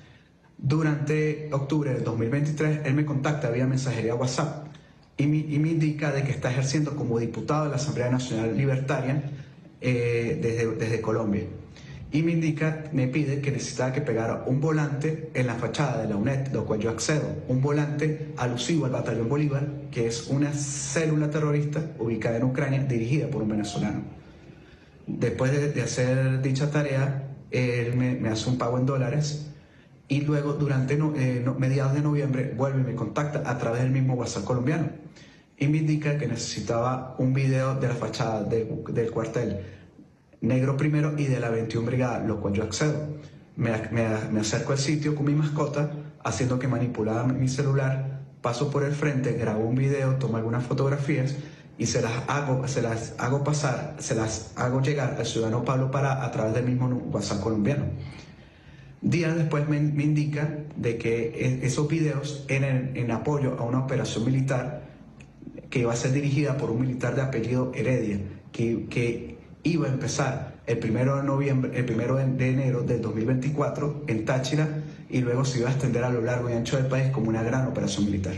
Durante octubre del dos mil veintitrés, él me contacta vía mensajería WhatsApp y me, y me indica de que está ejerciendo como diputado de la Asamblea Nacional Libertaria eh, desde, desde Colombia. Y me indica, me pide que necesitaba que pegara un volante en la fachada de la UNED, lo cual yo accedo. Un volante alusivo al Batallón Bolívar, que es una célula terrorista ubicada en Ucrania, dirigida por un venezolano. Después de, de hacer dicha tarea, él me, me hace un pago en dólares y luego durante no, eh, no, mediados de noviembre vuelve y me contacta a través del mismo WhatsApp colombiano y me indica que necesitaba un video de la fachada de, del cuartel Negro Primero y de la veintiuna Brigada, lo cual yo accedo. Me, me, me acerco al sitio con mi mascota, haciendo que manipulaba mi celular, paso por el frente, grabo un video, tomo algunas fotografías y se las hago, se las hago pasar, se las hago llegar al ciudadano Pablo Parada a través del mismo WhatsApp colombiano. Días después me, me indica de que esos videos eran en apoyo a una operación militar que iba a ser dirigida por un militar de apellido Heredia, que, que iba a empezar el primero de noviembre, el primero de enero del dos mil veinticuatro en Táchira y luego se iba a extender a lo largo y ancho del país como una gran operación militar.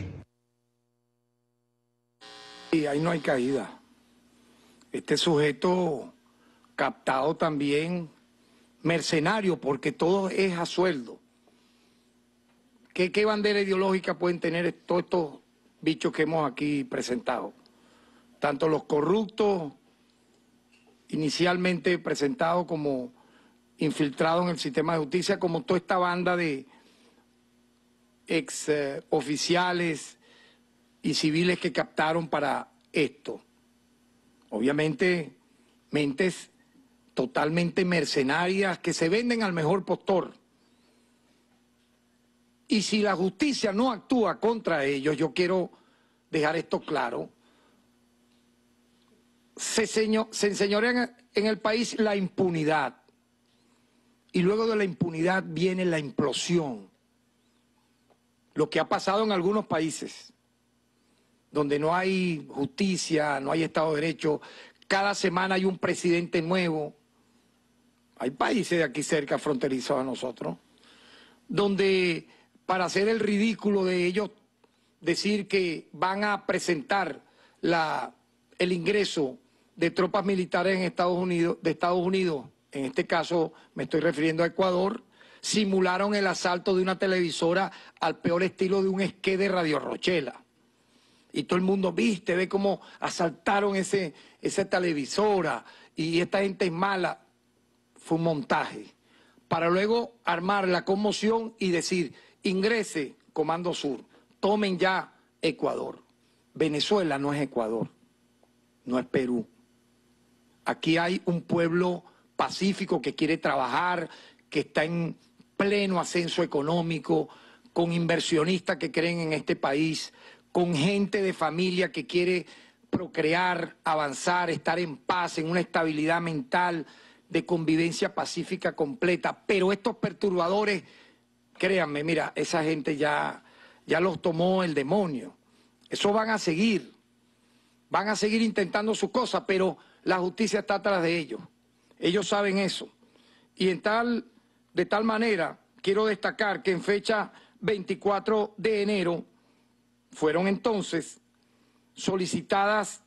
Y ahí no hay caída. Este sujeto captado también, mercenario, porque todo es a sueldo. ¿Qué, qué bandera ideológica pueden tener todos estos bichos que hemos aquí presentado? Tanto los corruptos, inicialmente presentados como infiltrados en el sistema de justicia, como toda esta banda de ex eh, oficiales y civiles que captaron para esto. Obviamente, mentes totalmente mercenarias que se venden al mejor postor. Y si la justicia no actúa contra ellos, yo quiero dejar esto claro, se, señor, se enseñorea en el país la impunidad. Y luego de la impunidad viene la implosión. Lo que ha pasado en algunos países, donde no hay justicia, no hay Estado de Derecho, cada semana hay un presidente nuevo. Hay países de aquí cerca, fronterizos a nosotros, donde para hacer el ridículo de ellos, decir que van a presentar la, el ingreso de tropas militares en Estados Unidos, de Estados Unidos, en este caso me estoy refiriendo a Ecuador, simularon el asalto de una televisora al peor estilo de un esqué de Radio Rochela. Y todo el mundo, viste, ve cómo asaltaron ese, esa televisora y esta gente es mala. Fue un montaje. Para luego armar la conmoción y decir, ingrese Comando Sur, tomen ya Ecuador. Venezuela no es Ecuador, no es Perú. Aquí hay un pueblo pacífico que quiere trabajar, que está en pleno ascenso económico, con inversionistas que creen en este país, con gente de familia que quiere procrear, avanzar, estar en paz, en una estabilidad mental, de convivencia pacífica completa. Pero estos perturbadores, créanme, mira, esa gente ya, ya los tomó el demonio. Eso van a seguir, van a seguir intentando sus cosas, pero la justicia está atrás de ellos. Ellos saben eso. Y en tal, de tal manera, quiero destacar que en fecha veinticuatro de enero fueron entonces solicitadas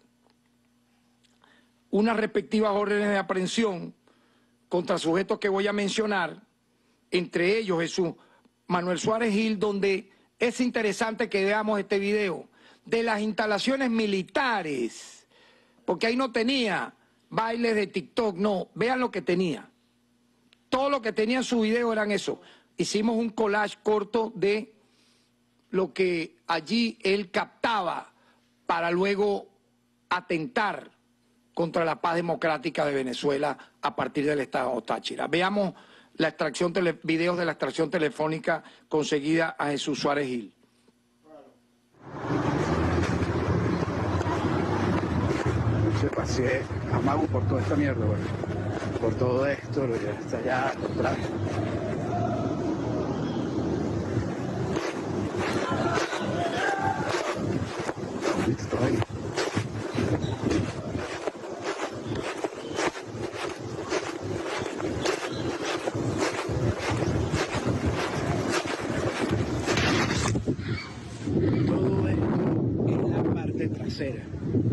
unas respectivas órdenes de aprehensión contra sujetos que voy a mencionar, entre ellos Jesús Manuel Suárez Gil, donde es interesante que veamos este video de las instalaciones militares, porque ahí no tenía bailes de TikTok, no, vean lo que tenía. Todo lo que tenía en su video eran eso. Hicimos un collage corto de lo que allí él captaba para luego atentar contra la paz democrática de Venezuela a partir del Estado Táchira. Veamos la extracción tele, videos de la extracción telefónica conseguida a Jesús Suárez Gil. Se pasé a Mago por toda esta mierda, bueno. Por todo esto, lo que está allá otra vez. ¿Viste? Todo ahí. Todo esto en la parte trasera.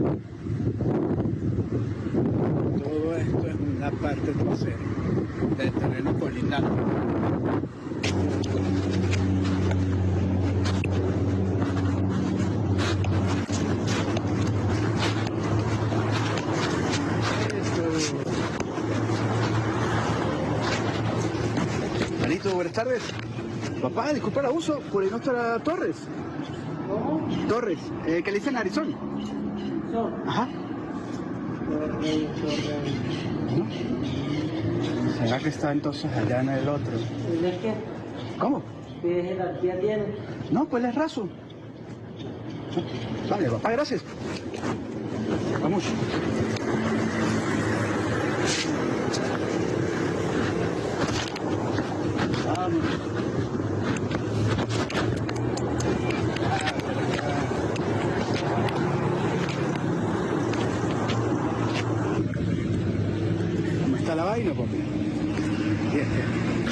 Todo esto es una parte trasera del terreno colindante. Manito, buenas tardes. Papá, disculpa el abuso, por ahí no está Torres. ¿Cómo? Torres, eh, que le dicen Arizona. No. Ajá. ¿Será que está entonces allá en el otro? ¿Es qué? ¿Cómo? ¿Qué jerarquía tiene? No, pues es raso. Vale, papá, gracias. Vamos. Vamos. La vaina, papi. Bien, bien.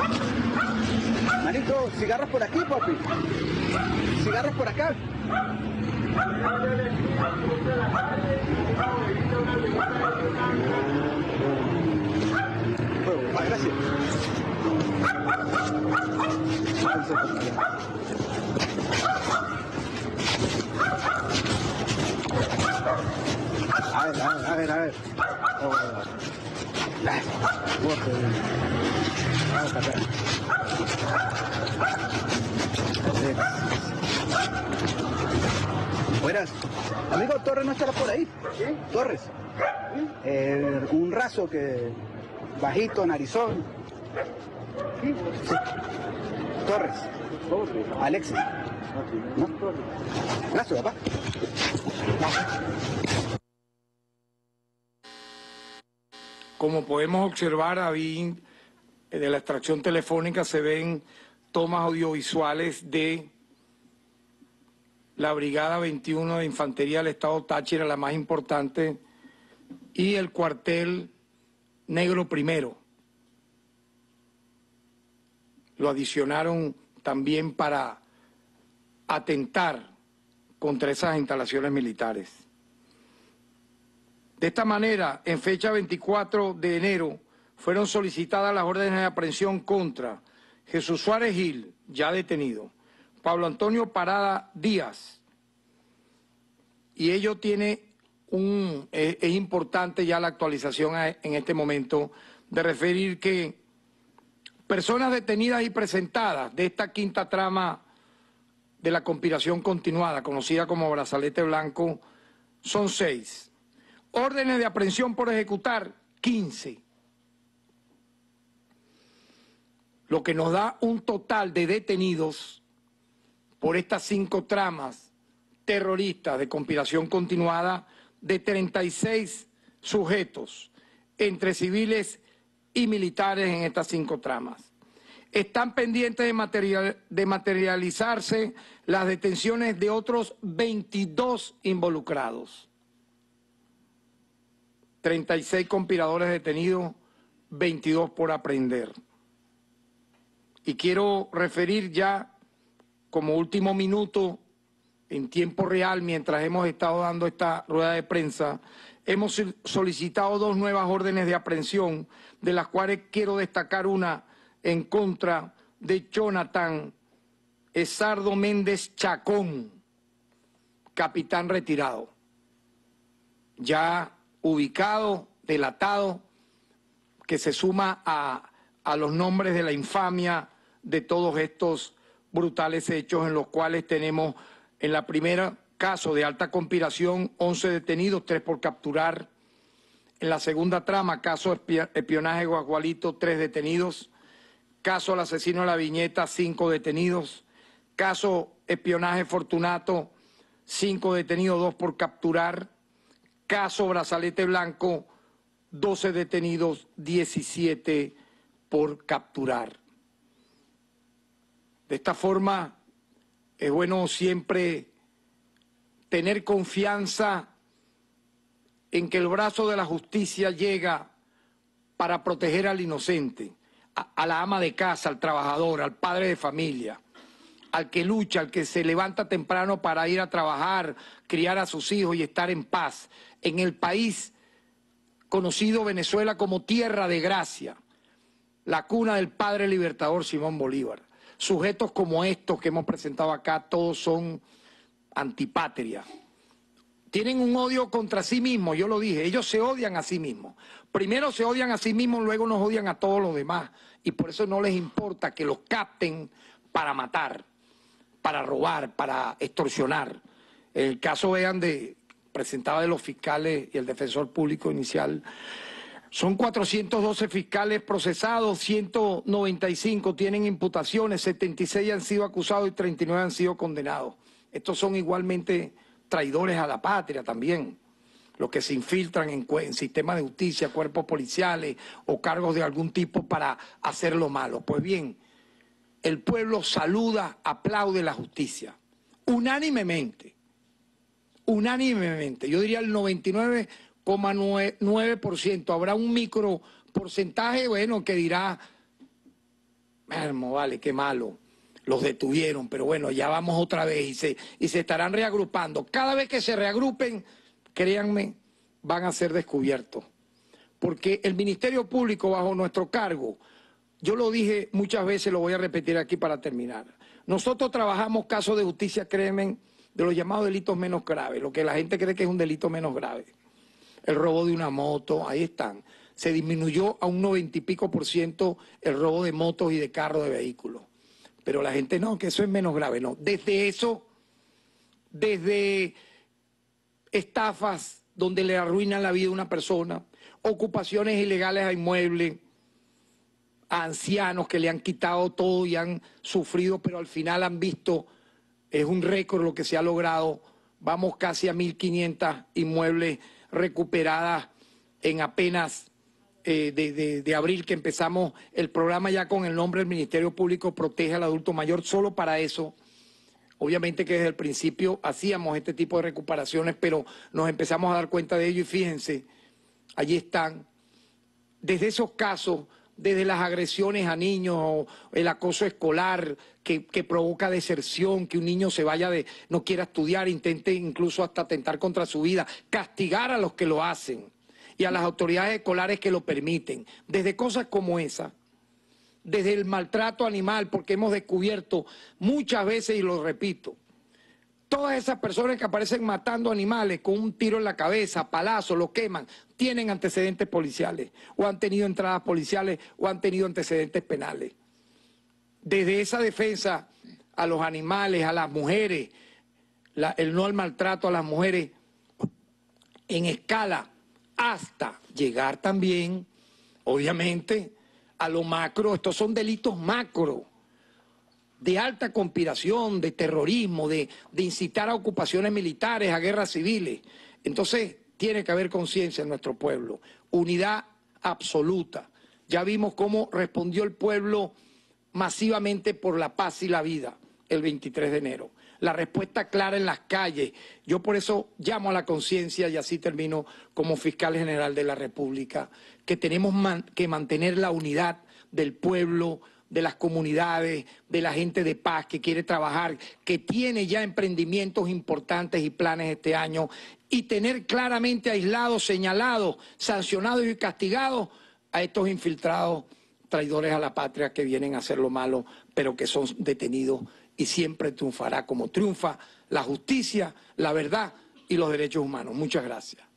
Manito, cigarros por aquí, papi. Cigarros por acá. Bueno, papá, gracias. A ver, a ver, a ver, a ver. Oh, vamos a ver. Buenas. Amigo, Torres no estará por ahí. ¿Sí? Torres. Eh, un raso que bajito, narizón. ¿Sí? Sí. Torres. Alexis. ¿No? Gracias, papá. Como podemos observar, ahí de la extracción telefónica se ven tomas audiovisuales de la Brigada veintiuno de Infantería del Estado Táchira, la más importante, y el cuartel Negro Primero. Lo adicionaron también para atentar contra esas instalaciones militares. De esta manera, en fecha veinticuatro de enero, fueron solicitadas las órdenes de aprehensión contra Jesús Suárez Gil, ya detenido, Pablo Antonio Parada Díaz, y ello tiene un, es, es importante ya la actualización a, en este momento de referir que personas detenidas y presentadas de esta quinta trama de la conspiración continuada, conocida como Brazalete Blanco, son seis. Órdenes de aprehensión por ejecutar, quince. Lo que nos da un total de detenidos por estas cinco tramas terroristas de conspiración continuada de treinta y seis sujetos, entre civiles y militares en estas cinco tramas. Están pendientes de, material, de materializarse las detenciones de otros veintidós involucrados. treinta y seis conspiradores detenidos, veintidós por aprehender. Y quiero referir ya como último minuto, en tiempo real, mientras hemos estado dando esta rueda de prensa, hemos solicitado dos nuevas órdenes de aprehensión, de las cuales quiero destacar una en contra de Jonathan Esardo Méndez Chacón, capitán retirado, ya ubicado delatado, que se suma a, a los nombres de la infamia de todos estos brutales hechos, en los cuales tenemos en la primera caso de alta conspiración once detenidos, tres por capturar. En la segunda trama, caso de espionaje Guagualito, tres detenidos. Caso al asesino de la viñeta, cinco detenidos. Caso espionaje Fortunato, cinco detenidos, dos por capturar. Caso Brazalete Blanco, doce detenidos, diecisiete por capturar. De esta forma, es bueno siempre tener confianza en que el brazo de la justicia llega para proteger al inocente, a, a la ama de casa, al trabajador, al padre de familia, al que lucha, al que se levanta temprano para ir a trabajar, criar a sus hijos y estar en paz. En el país conocido Venezuela como tierra de gracia, la cuna del padre libertador Simón Bolívar. Sujetos como estos que hemos presentado acá, todos son antipatria. Tienen un odio contra sí mismos, yo lo dije, ellos se odian a sí mismos. Primero se odian a sí mismos, luego nos odian a todos los demás. Y por eso no les importa que los capten para matar, para robar, para extorsionar. El caso, vean, de presentaba de los fiscales y el defensor público inicial, son cuatrocientos doce fiscales procesados, ciento noventa y cinco tienen imputaciones, setenta y seis han sido acusados y treinta y nueve han sido condenados. Estos son igualmente traidores a la patria también, los que se infiltran en, en sistemas de justicia, cuerpos policiales o cargos de algún tipo para hacer lo malo. Pues bien, el pueblo saluda, aplaude la justicia, unánimemente, unánimemente, yo diría el noventa y nueve coma nueve por ciento, habrá un micro porcentaje, bueno, que dirá, hermano, vale, qué malo, los detuvieron, pero bueno, ya vamos otra vez y se, y se estarán reagrupando. Cada vez que se reagrupen, créanme, van a ser descubiertos. Porque el Ministerio Público bajo nuestro cargo, yo lo dije muchas veces, lo voy a repetir aquí para terminar. Nosotros trabajamos casos de justicia, créanme, de los llamados delitos menos graves, lo que la gente cree que es un delito menos grave. El robo de una moto, ahí están. Se disminuyó a un noventa y pico por ciento el robo de motos y de carros de vehículos. Pero la gente no, que eso es menos grave, no. Desde eso, desde estafas donde le arruinan la vida a una persona, ocupaciones ilegales a inmuebles, a ancianos que le han quitado todo y han sufrido, pero al final han visto, es un récord lo que se ha logrado, vamos casi a mil quinientos inmuebles recuperadas en apenas eh, de, de, de abril que empezamos el programa ya con el nombre del Ministerio Público Protege al Adulto Mayor. Solo para eso, obviamente que desde el principio hacíamos este tipo de recuperaciones, pero nos empezamos a dar cuenta de ello y fíjense, allí están, desde esos casos, desde las agresiones a niños, o el acoso escolar que, que provoca deserción, que un niño se vaya de, no quiera estudiar, intente incluso hasta atentar contra su vida, castigar a los que lo hacen y a las autoridades escolares que lo permiten, desde cosas como esa, desde el maltrato animal, porque hemos descubierto muchas veces, y lo repito, todas esas personas que aparecen matando animales con un tiro en la cabeza, palazo, lo queman, tienen antecedentes policiales, o han tenido entradas policiales, o han tenido antecedentes penales. Desde esa defensa a los animales, a las mujeres, la, el no al maltrato a las mujeres, en escala, hasta llegar también, obviamente, a lo macro. Estos son delitos macro, de alta conspiración, de terrorismo, de, de incitar a ocupaciones militares, a guerras civiles. Entonces, tiene que haber conciencia en nuestro pueblo, unidad absoluta. Ya vimos cómo respondió el pueblo masivamente por la paz y la vida el veintitrés de enero. La respuesta clara en las calles. Yo por eso llamo a la conciencia, y así termino como fiscal general de la República, que tenemos man, que mantener la unidad del pueblo, de las comunidades, de la gente de paz que quiere trabajar, que tiene ya emprendimientos importantes y planes este año, y tener claramente aislados, señalados, sancionados y castigados a estos infiltrados traidores a la patria que vienen a hacer lo malo, pero que son detenidos, y siempre triunfará como triunfa la justicia, la verdad y los derechos humanos. Muchas gracias.